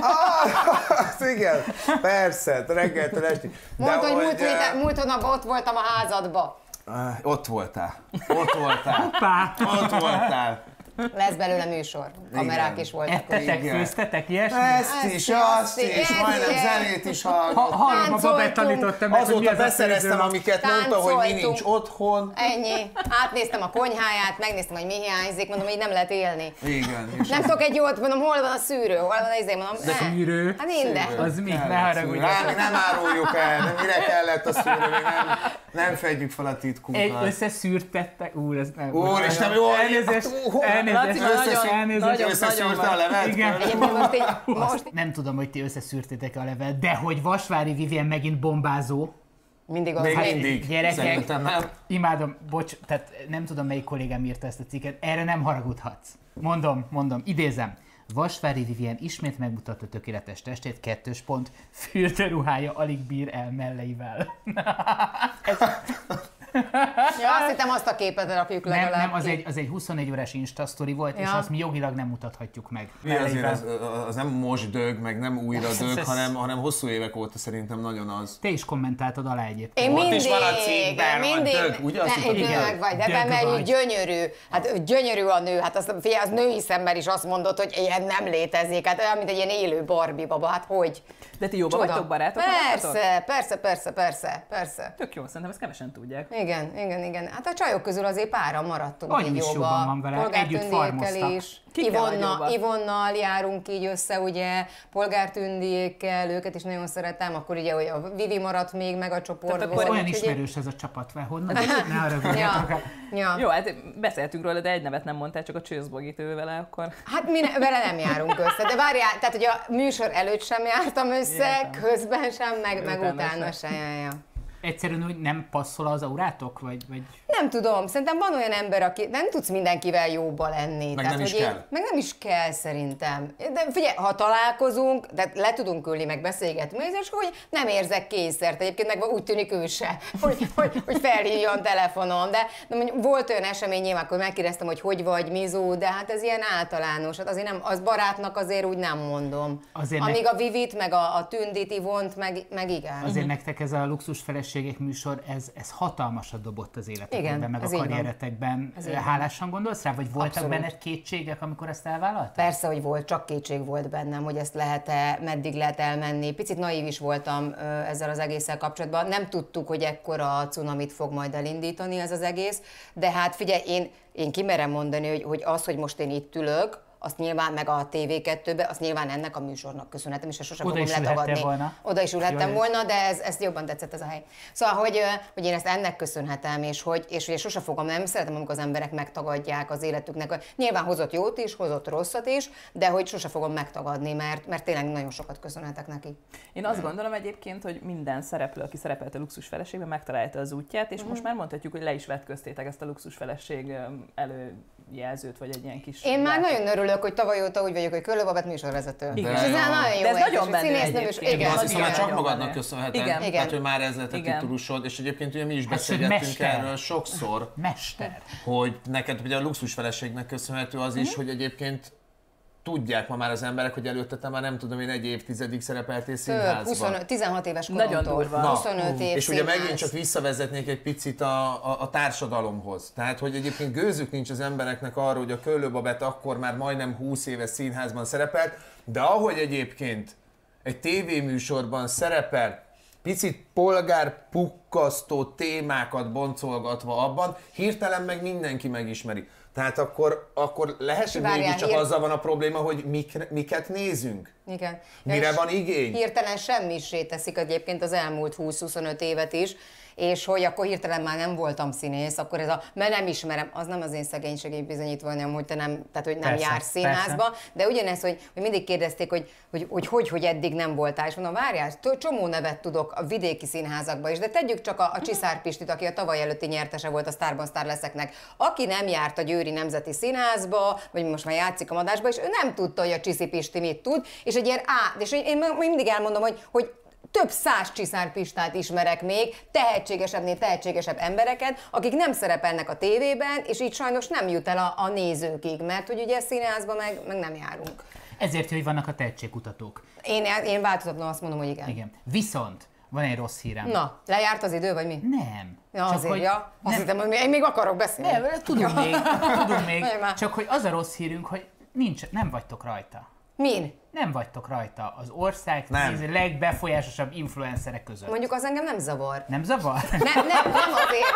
Igen, persze, reggeltől estig. Mondta, hogy múlt hónapban ott voltam a házadba. Ott voltál. Lesz belőle műsor. Kamerák is voltak. Ettetek, főztetek, ilyesmi? Ezt is, majdnem zenét is hallom, a Babett tanítottam meg, hogy mi azóta beszereztem, amiket mondta, hogy mi nincs otthon. Ennyi. Átnéztem a konyháját, megnéztem, hogy mi hiányzik, mondom, hogy így nem lehet élni. Igen. Nem tudok egy jót, mondom, hol van a szűrő, hol van az mondom, szűrő? Hát minden. Az mi? Ne haragudj. Még nem áruljuk el, de mire kellett a szűrő, még nem fedjük fel a titkunkat. Egy összeszűrtettek, ez nem. Úristen, jó! Összeszűrte a levet? Igen. Most nem tudom, hogy ti összeszűrtétek a levet, de hogy Vasvári Vivien megint bombázó. Mindig az. Mindig. Gyerekek, imádom, bocs, tehát nem tudom, melyik kollégám írta ezt a cikket, erre nem haragudhatsz. Mondom, idézem. Vasvári Vivien ismét megmutatta tökéletes testét, 2. pont, fürdőruhája alig bír el melleivel. Ja, azt hittem, azt a képet rakjuk legalább. Nem, az egy 24 órás Insta sztori volt, és azt mi jogilag nem mutathatjuk meg. Azért az nem most dög, meg nem újra dög, hanem hosszú évek óta szerintem nagyon az. Te is kommentáltad alá egyébként. Én mindig, dög, ugye? Dög vagy, de mert gyönyörű. Hát gyönyörű a nő, hát az női szemmel is azt mondod, hogy ilyen nem létezik, hát olyan, mint egy ilyen élő Barbie baba, hát hogy? De ti jóba vagytok, barátok? Persze. Tök jó, szerintem ezt kevesen tudják. Igen. Hát a csajok közül azért páran maradtunk így jobban van vele, együtt farmoztak. Ivonnal járunk így össze, ugye, polgártündiékkel, őket is nagyon szeretem, akkor ugye a Vivi maradt még meg a csoportból. Tehát olyan ismerős ez a csapat, honnan? Ne arra Jó, hát beszéltünk róla, de egy nevet nem mondtál, csak a Csőszbogit vele akkor. Hát mi vele nem járunk össze, de várjál, tehát ugye a műsor előtt sem jártam össze, közben sem, meg utána sem. Egyszerűen úgy nem passzol az aurátok? Vagy... Nem tudom, szerintem van olyan ember, aki nem tudsz mindenkivel jóba lenni. Meg nem is kell. Meg nem is kell szerintem. De figyelj, ha találkozunk, de le tudunk ülni, meg beszélgetni, és hogy nem érzek kényszert. Egyébként meg úgy tűnik ő se, hogy felhívjon telefonon. De mondjuk volt olyan esemény, nyilván, akkor megkérdeztem, hogy vagy Mizó, de hát ez ilyen általános. Hát azért nem, az barátnak azért úgy nem mondom. Amíg a Vivit, meg a Tündit, Ivont, meg igen. Azért nektek ez a luxus feleségek műsor, ez hatalmasat dobott az életetekben, meg a karrieretekben. Hálásan gondolsz rá, vagy voltak benned kétségek, amikor ezt elvállaltad? Persze, hogy volt, csak kétség volt bennem, hogy ezt lehet-e, meddig lehet elmenni. Picit naív is voltam ezzel az egésszel kapcsolatban. Nem tudtuk, hogy ekkora cunamit fog majd elindítani ez az egész, de hát figyelj, én kimerem mondani, hogy az, hogy most én itt ülök, azt nyilván, meg a TV2-be, azt nyilván ennek a műsornak köszönhetem, és sosem fogom letagadni. Oda is ülhettem volna, de ez jobban tetszett ez a hely. Szóval, hogy én ezt ennek köszönhetem, és hogy sose fogom, nem szeretem, amikor az emberek megtagadják az életüknek. Nyilván hozott jót is, hozott rosszat is, de hogy sose fogom megtagadni, mert tényleg nagyon sokat köszönhetek neki. Én azt gondolom egyébként, hogy minden szereplő, aki szerepelt a luxus feleségben, megtalálta az útját, és most már mondhatjuk, hogy le is vetköztétek ezt a luxus feleség előjelzőt, vagy egy ilyen kis... Én már nagyon örülök, hogy tavaly óta úgy vagyok, hogy Körlőbabett műsorvezető. Igen. És ez nagyon jó. De ez nagyon benne egyébként. Igen, azt hiszem, hogy csak nagyon magadnak benne. köszönheted, Igen. tehát hogy már ez lett a titulusod, és egyébként ugye mi is beszélgettünk erről sokszor, Mester. hogy neked ugye a luxus feleségnek köszönhető az is, hogy egyébként tudják ma már az emberek, hogy előtte te már nem tudom én egy évtizedig szerepeltél színházban. 16 éves koromtól. Nagyon durva. 25 év és ugye színház. megint csak visszavezetnék egy picit a társadalomhoz. Tehát, hogy egyébként gőzük nincs az embereknek arra, hogy a Körlőbabett akkor már majdnem 20 éves színházban szerepelt, de ahogy egyébként egy tévéműsorban szerepel, picit polgárpukkasztó témákat boncolgatva abban, hirtelen meg mindenki megismeri. Tehát akkor lehessen mégiscsak azzal van a probléma, hogy miket nézünk? Igen. Mire van igény? Hirtelen semmissé teszik egyébként az elmúlt 20-25 évet is, és hogy akkor hirtelen már nem voltam színész, akkor ez mert nem ismerem, az nem az én szegénységét bizonyítva, hanem hogy te nem, tehát hogy nem persze, jársz színházba, persze. de ugyanez, hogy mindig kérdezték, hogy eddig nem voltál, és mondom, várjál, csomó nevet tudok a vidéki színházakban is, de tegyük csak a Csiszár Pistit, aki a tavaly előtti nyertese volt a Sztárban Sztár leszeknek, aki nem járt a Győri Nemzeti Színházba, vagy most már játszik a Madásba, és ő nem tudta, hogy a Csiszi Pisti mit tud, és egy ilyen és én mindig elmondom, hogy több 100 Csiszár Pistát ismerek még, tehetségesebb embereket, akik nem szerepelnek a tévében, és így sajnos nem jut el a nézőkig, mert hogy ugye színházba meg nem járunk. Ezért, hogy vannak a tehetségkutatók. Én változatlanul azt mondom, hogy igen. Igen. Viszont van egy rossz hírem. Na, lejárt az idő, vagy mi? Nem. Ja, csak azért, azt hittem, hogy én még akarok beszélni. Tudunk még. Csak hogy az a rossz hírünk, hogy nem vagytok rajta. Min? Nem vagytok rajta az ország legbefolyásosabb influencerek között. Mondjuk az engem nem zavar. Nem zavar? Nem azért.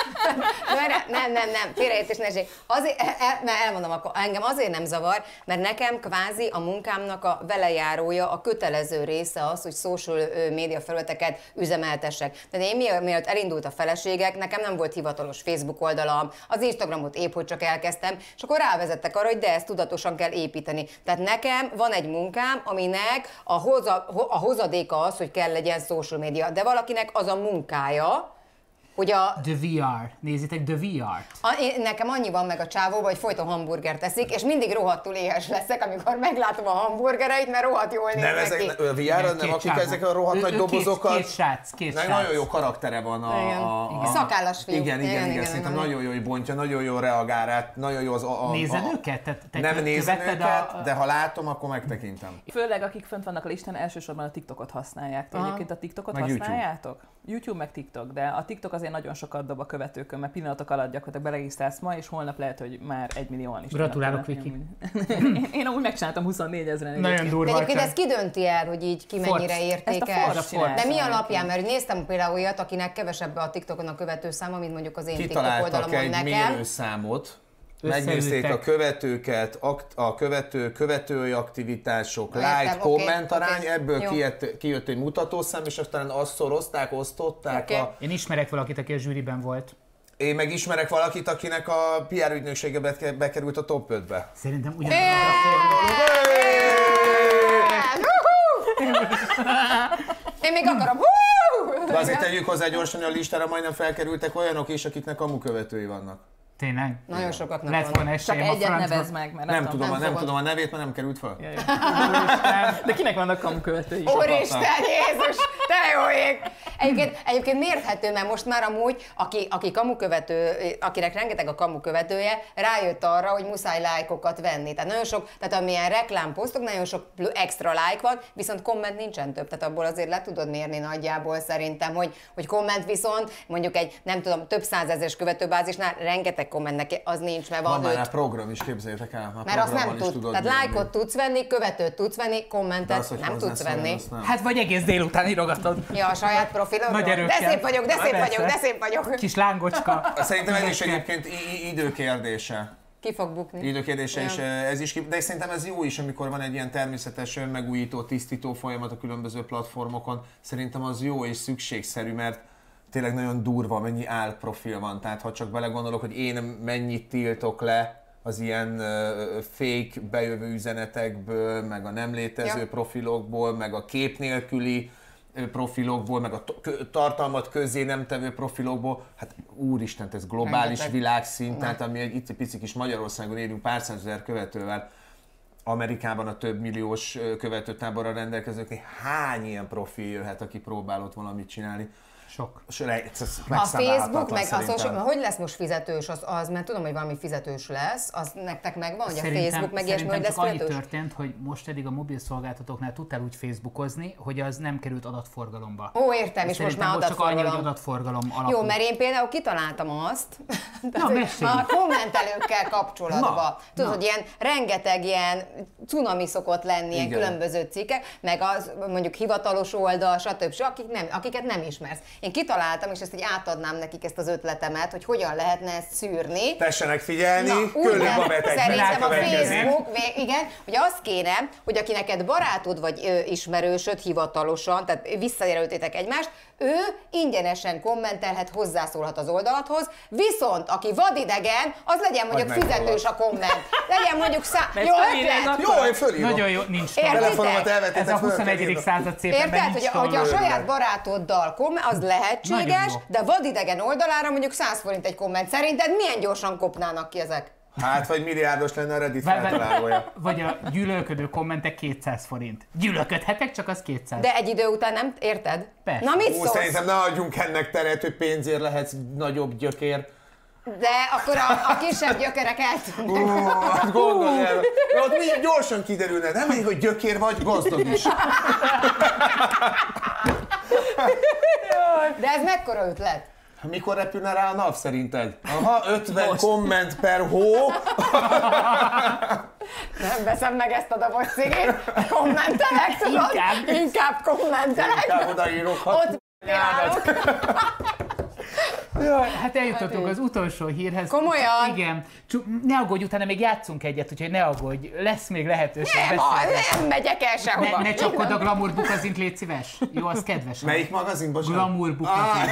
Várjál. Nem. Félreértés ne essék. Elmondom akkor. Engem azért nem zavar, mert nekem kvázi a munkámnak a velejárója, a kötelező része az, hogy social média felületeket üzemeltessek. Tehát én mielőtt elindult a feleségek, nekem nem volt hivatalos Facebook oldalam, az Instagramot épp hogy csak elkezdtem, és akkor rávezettek arra, hogy de ezt tudatosan kell építeni. Tehát nekem van egy munkám, aminek a hozadéka az, hogy kell legyen social media, de valakinek az a munkája, hogy The VR. Nézzétek The VR-t. Nekem annyi van meg a csávóban, hogy folyton hamburgert teszik, és mindig rohadtul éhes leszek, amikor meglátom a hamburgereit, mert rohadt jól néz neki. A VR-ra nem akik ezek a rohadt nagy dobozokat. Két srác. Nagyon jó karaktere van a szakállas fiú. Igen. Szerintem nagyon jó, hogy bontja, nagyon jó reagál rá, nagyon jó az Nézed őket? Nem nézem őket, de ha látom, akkor megtekintem. Főleg akik fönt vannak a listán, elsősorban a TikTokot használják. Egyébként a TikTokot használjátok? YouTube meg TikTok, de a TikTok azért nagyon sokat dob a követőkön, mert pillanatok alatt gyakorlatilag beregisztrálsz ma, és holnap lehet, hogy már 1 millióan is. Gratulálok, Viki. Én amúgy megcsináltam 24 000-en. Nagyon durva. De egyébként ez ki dönti el, hogy így ki mennyire értékes? De mi alapján? Mert néztem például olyat, akinek kevesebb a TikTokon a követőszáma, mint mondjuk az én TikTok oldalamon nekem. Kitaláltak egy mérőszámot, megnézték a követőket, követői aktivitások, like, komment arány, ebből kijött egy mutatószám, és aztán azt szorozták, osztották. Én ismerek valakit, aki a zsűriben volt. Én meg ismerek valakit, akinek a PR ügynöksége bekerült a top 5-be. Szerintem ugyanaz. Én még akarom. De azért tegyük hozzá gyorsan, hogy a listára majdnem felkerültek olyanok is, akiknek kamukövetői vannak. Tényleg? Nagyon sokaknak lett volna Csak egyet nevez meg, mert nem tudom a nevét, mert nem került fel. De kinek vannak kamukövetői? Úristen, Jézus, te jó ég! Egyébként mérthető, mert most már amúgy, aki kamukövető, akinek rengeteg a kamukövetője, rájött arra, hogy muszáj lájkokat venni. Tehát nagyon sok, tehát amilyen reklámposztok, nagyon sok extra lájk van, viszont komment nincsen több. Tehát abból azért le tudod mérni nagyjából szerintem, hogy komment viszont mondjuk egy, nem tudom, több százezeres követőbázisnál rengeteg kommentnek az nincs, mert van már program is, képzeljétek el. Mert azt nem tud. Tehát lájkot tudsz venni, követőt tudsz venni, kommentet nem tudsz venni. Hát vagy egész délután írogatod. Ja, a saját profilodról. De szép vagyok, de szép vagyok. Kis lángocska. Szerintem ez is egyébként időkérdése. Ki fog bukni. Időkérdése, és ez is de szerintem ez jó is, amikor van egy ilyen természetes önmegújító, tisztító folyamat a különböző platformokon. Szerintem az jó és szükségszerű, mert tényleg nagyon durva, mennyi álprofil van. Tehát ha csak belegondolok, hogy én mennyit tiltok le az ilyen fake bejövő üzenetekből, meg a nem létező profilokból, meg a kép nélküli profilokból, meg a tartalmat közzé nem tevő profilokból, hát úristen, ez globális világszint, tehát ami egy icipici kis Magyarországon élünk pár százezer követővel, Amerikában a több milliós követőtáborral rendelkezőknek hány ilyen profil jöhet, aki próbál ott valamit csinálni? Sok. A Facebook, meg a social, hogy lesz most fizetős, mert tudom, hogy valami fizetős lesz, az nektek megvan, hogy a Facebook meg ilyesmi, hogy lesz fizetős? fizetős? Annyi történt, hogy most eddig a mobil szolgáltatóknál tudtál úgy Facebookozni, hogy az nem került adatforgalomba. Ó, értem, és most már adatforgalom. Csak annyi, hogy adatforgalom alapú. Jó, mert én például kitaláltam azt, a kommentelőkkel kapcsolatban. Tudod, hogy ilyen rengeteg ilyen cunami szokott lenni, ilyen különböző cikkek, meg az mondjuk hivatalos oldal, stb. Akiket nem ismersz. Én kitaláltam, és ezt így átadnám nekik ezt az ötletemet, hogy hogyan lehetne ezt szűrni. Tessenek figyelni, küldjük a beteg. Szerintem a Facebook, igen, hogy az kéne, hogy aki neked barátod vagy ismerősöd hivatalosan, tehát visszajelöltétek egymást, ő ingyenesen kommentelhet, hozzászólhat az oldalathoz, viszont aki vadidegen, az legyen mondjuk fizetős a komment. Legyen mondjuk jó ötlet! Jó, én fölírom. Nagyon jó, nincs. Telefonomat elvettétek. Ez a 21. század szépen. Érted, hogy a saját barátoddal az lehetséges, de vadidegen oldalára mondjuk 100 forint egy komment. Szerinted milyen gyorsan kopnának ki ezek? Hát, vagy milliárdos lenne a Reddit feltalálója. Vagy a gyűlölködő kommentek 200 forint. Gyűlölködhetek, csak az 200. De egy idő után nem, érted? Persze. Na mit szólsz? Szerintem ne adjunk ennek teret, hogy pénzért lehetsz nagyobb gyökér. De akkor a kisebb gyökerek eltűnnek. Hát gondolj el. Ott mi gyorsan kiderülne, nem hogy gyökér vagy, gazdag is. De ez mekkora ötlet? Mikor repülne rá a nap szerinted? Aha, 50 komment per hó. Nem veszem meg ezt a doboz cigét. Kommentelek, tudod? Inkább kommentelek. Inkább odaírok. Ott állok. Jaj, hát eljutottunk az utolsó hírhez. Komolyan? Igen. Ne aggódj, utána még játszunk egyet, úgyhogy ne aggódj. Lesz még lehetőség. Nem megyek el sehova. Ne csapkod a Glamour Bookazint, légy szíves. Jó, az kedves. Melyik magazin, bocsánat? Glamour Bookazint.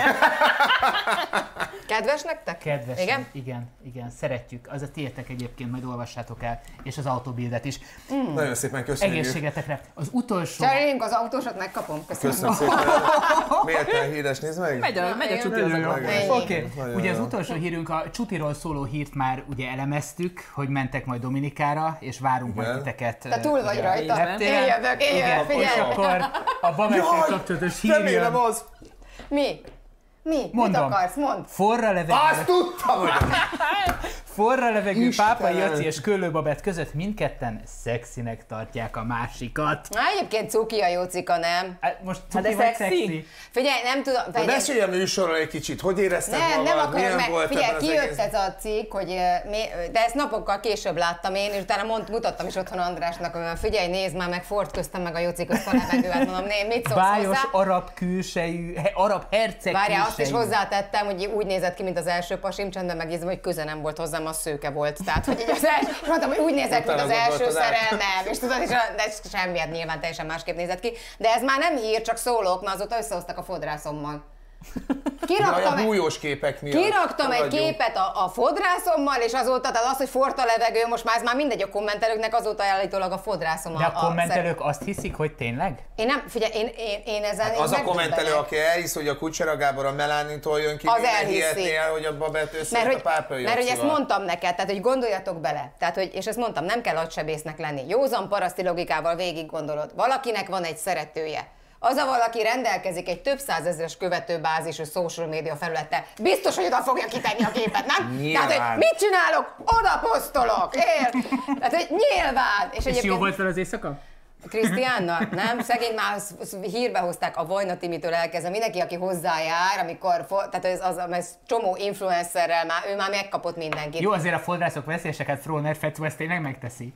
Kedves nektek? Kedves. Igen? Igen, szeretjük. Az a tiétek egyébként, majd olvassátok el. És az Autobildet is. Nagyon szépen köszönjük. Egészségetekre. Az utolsó... Cseréljünk az autósat, megkapom. Köszönöm szépen. Miért te híres, nézd meg? Megy a csuti az Oké. Ugye az utolsó hírünk, a Csutiról szóló hírt már ugye elemeztük, hogy mentek majd Dominikára, és várunk majd titeket. Te túl vagy rajta. Én jövök, figyelj. És akkor a Bamekkel kapcsolatos hír remélem az. Mi? Mondom. Mit akarsz? Mondd. Forra levegő. Azt tudtam, hogy forra levegő Pápai Joci és Köllő Babett között mindketten szexinek tartják a másikat. Egyébként cuki a Jocika, nem? Most cuki vagy szexi? Figyelj, nem tudom... Beszélj a műsorról egy kicsit, hogy érezted magad? Nem akarok milyen meg. volt Figyelj, kijött egész... ez a cikk, hogy de ezt napokkal később láttam én, és utána mutattam is otthon Andrásnak, hogy figyelj, nézd már meg, Ford köztem meg a Joci közt a levegőt, mondom, mit szólsz Bájos, hozzá? arab külsejű, arab herceg Várjál, azt is hozzátettem, hogy úgy nézett ki, mint az első pasim, csendben megjegyzem, hogy köze nem volt hozzám, az szőke volt. Tehát, hogy így az első, és mondtam, hogy úgy nézett, mint az első szerelmem, és tudod, de semmiért nyilván teljesen másképp nézett ki. De ez már nem hír, csak szólok, mert azóta összehoztak a fodrászommal. Kiraktam egy képet a fodrászommal, és azóta, tehát az, hogy forrt a levegő, most már ez már mindegy a kommentelőknek, azóta állítólag a fodrászom. De a kommentelők azt hiszik, hogy tényleg? Én nem, figyelj, én ezen... Hát az a kommentelő, aki elhisz, hogy a Kucsera Gábor a Melánintól jön ki, az elhiszi. hogy a Babett összejött a Pápai Jocival. Mert hogy ezt mondtam neked, tehát hogy gondoljatok bele, tehát hogy, és ezt mondtam, nem kell agysebésznek lenni. Józan paraszti logikával végig gondolod. Valakinek van egy szeretője. Az a valaki rendelkezik egy több százezres követőbázisú social media felülettel. Biztos, hogy oda fogja kitenni a képet, nem? Nyilván. Tehát, hogy mit csinálok? Oda posztolok, érd? Tehát, hogy nyilván. És jó volt fel az éjszaka? Krisztiánnal? Nem, szegény már hírbe hozták a Vajna Timitől elkezdve. Mindenki, aki hozzájár, amikor, tehát ez csomó influencerrel ő már megkapott mindenkit. Jó, azért a fodrászok veszélyeseket, Froner Fecó ezt tényleg megteszi.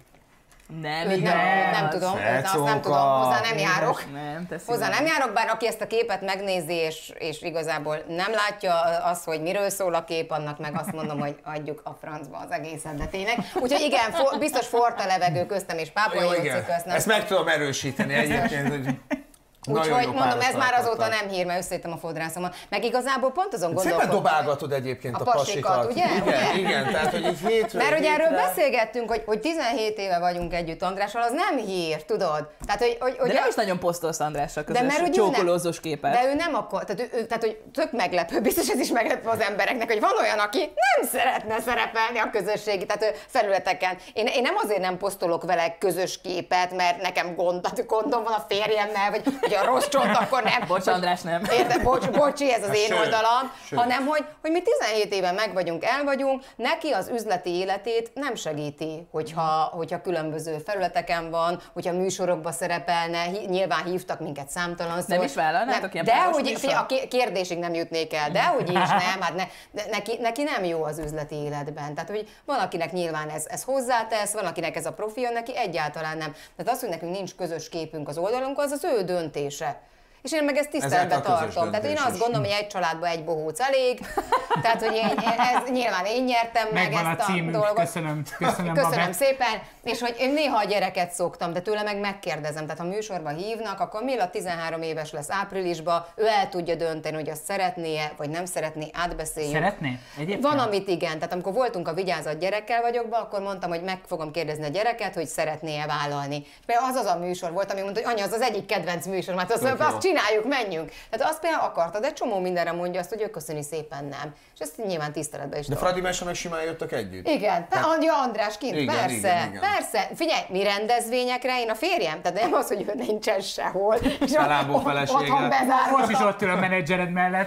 Nem tudom, azt nem tudom, hozzá nem járok. Hozzá nem járok, bár aki ezt a képet megnézi, és igazából nem látja azt, hogy miről szól a kép, annak meg azt mondom, hogy adjuk a francba az egészet, de tényleg. Úgyhogy igen, biztos forrt a levegő köztem és Pápai Joci közt. Ezt meg tudom erősíteni egyébként, hogy... Úgyhogy mondom, ez már azóta nem hír, mert összejöttem a fodrászommal. Meg igazából pont azon gondolkodom. Szépen dobálgatod egyébként a pasikat. Ugye? Igen, tehát hogy így hétről. Mert ugye erről beszélgettünk, hogy 17 éve vagyunk együtt Andrással, az nem hír, tudod? Tehát, hogy de nem is nagyon posztolsz Andrással közös csókolózós képet. De ő nem akar, tehát hogy tök meglepő, biztos ez is meglepő az embereknek, hogy van olyan, aki nem szeretne szerepelni a közösségi felületeken. Én nem azért nem posztolok vele közös képet, mert nekem gondom van a férjemmel, vagy a rossz csont, akkor nem. Bocs, András, nem. Bocsi, ez az én oldalam. Hanem, hogy mi 17 éven meg vagyunk, el vagyunk, neki az üzleti életét nem segíti, hogyha különböző felületeken van, hogyha műsorokba szerepelne, nyilván hívtak minket számtalanszor. Nem is vállalnátok ilyen páros műsor? A kérdésig nem jutnék el, dehogy is nem, hát neki nem jó az üzleti életben. Tehát, hogy van, akinek nyilván ez hozzátesz, van, akinek ez a profil, neki egyáltalán nem. Tehát az, hogy nekünk nincs közös képünk az oldalunkon, az ő döntése. És én meg ezt tiszteletben tartom. Tehát én azt gondolom, hogy egy családban egy bohóc elég. Tehát, hogy nyilván én nyertem meg ezt a dolgot. Köszönöm szépen. És hogy én néha a gyereket szoktam, de tőle meg megkérdezem. Tehát ha műsorba hívnak, akkor Milla 13 éves lesz áprilisban, ő el tudja dönteni, hogy azt szeretné-e, vagy nem szeretné, átbeszéljük. Szeretné? Egyébként? Van, amit igen. Tehát amikor voltunk a Vigyázat gyerekkel vagyokba, akkor mondtam, hogy meg fogom kérdezni a gyereket, hogy szeretné-e vállalni. És az a műsor volt, ami mondta, hogy anya, az egyik kedvenc műsor, mert azt csináljuk, menjünk. Tehát azt például akarta, de csomó mindenre mondja azt, hogy ő köszöni szépen nem. És ezt nyilván tiszteletben is. De Fradi Mese meg simán jöttek együtt? Igen, András kint, persze. Figyelj, mi rendezvényekre, én a férjem, tehát nem az, hogy ő nincsen sehol. És otthon bezárva. Most is ott ül a menedzsered mellett.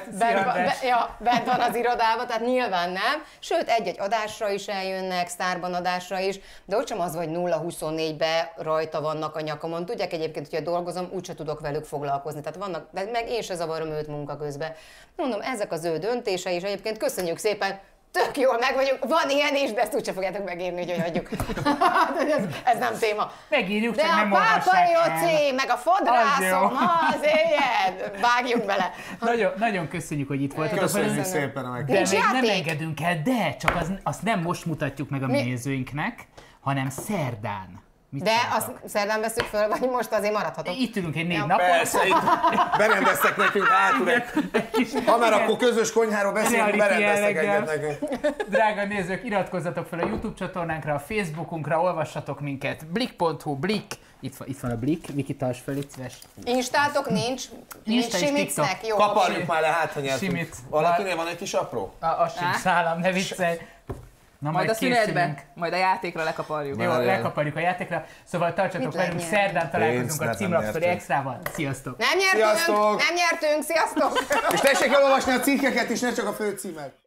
Bent van az irodában, tehát nyilván nem. Sőt, egy-egy adásra is eljönnek, Sztárban adásra is, de ott sem az, vagy 0-24-be rajta vannak a nyakamon. Tudják egyébként, hogyha dolgozom, úgyse tudok velük foglalkozni. Tehát vannak, de meg én se zavarom őt munka közben. Mondom, ezek az ő döntései, és egyébként köszönjük szépen, tök jól meg vagyunk, van ilyen is, de ezt úgyse fogjátok megírni, hogy adjuk. ez nem téma. Megírjuk, de csak nem olvassák el. De a Pápai Joci, meg a fodrászom, az ilyen, vágjunk bele. Nagyon köszönjük, hogy itt voltatok. Köszönjük szépen a megkérdést. De még nem engedünk el, de csak azt nem most mutatjuk meg a nézőinknek, hanem szerdán. De azt szerdán veszük föl, vagy most azért maradhatok? Itt ülünk egy 4 napon. Persze, itt berendeztek nekünk hátul ha már akkor közös konyháról beszélünk, berendeztek egyet nekünk. Drága nézők, iratkozzatok fel a YouTube csatornánkra, a Facebookunkra, olvassatok minket. Blik.hu, Blik. Itt van a Blik, Viki, tarts fel, itt szíves. Instátok nincs Simicnek? Jó. Kaparjuk már le, hát ha nyertünk. Valakinél van egy kis apró? Az sem szállam, ne viccelj. Na, majd a szünetben, majd a játékra lekaparjuk. Jó, lekaparjuk a játékra. Szóval tartsatok velünk, szerdán találkozunk a címlapszori extrával. Sziasztok! Nem nyertünk, sziasztok! És tessék elolvasni a cikkeket is, ne csak a főcímet.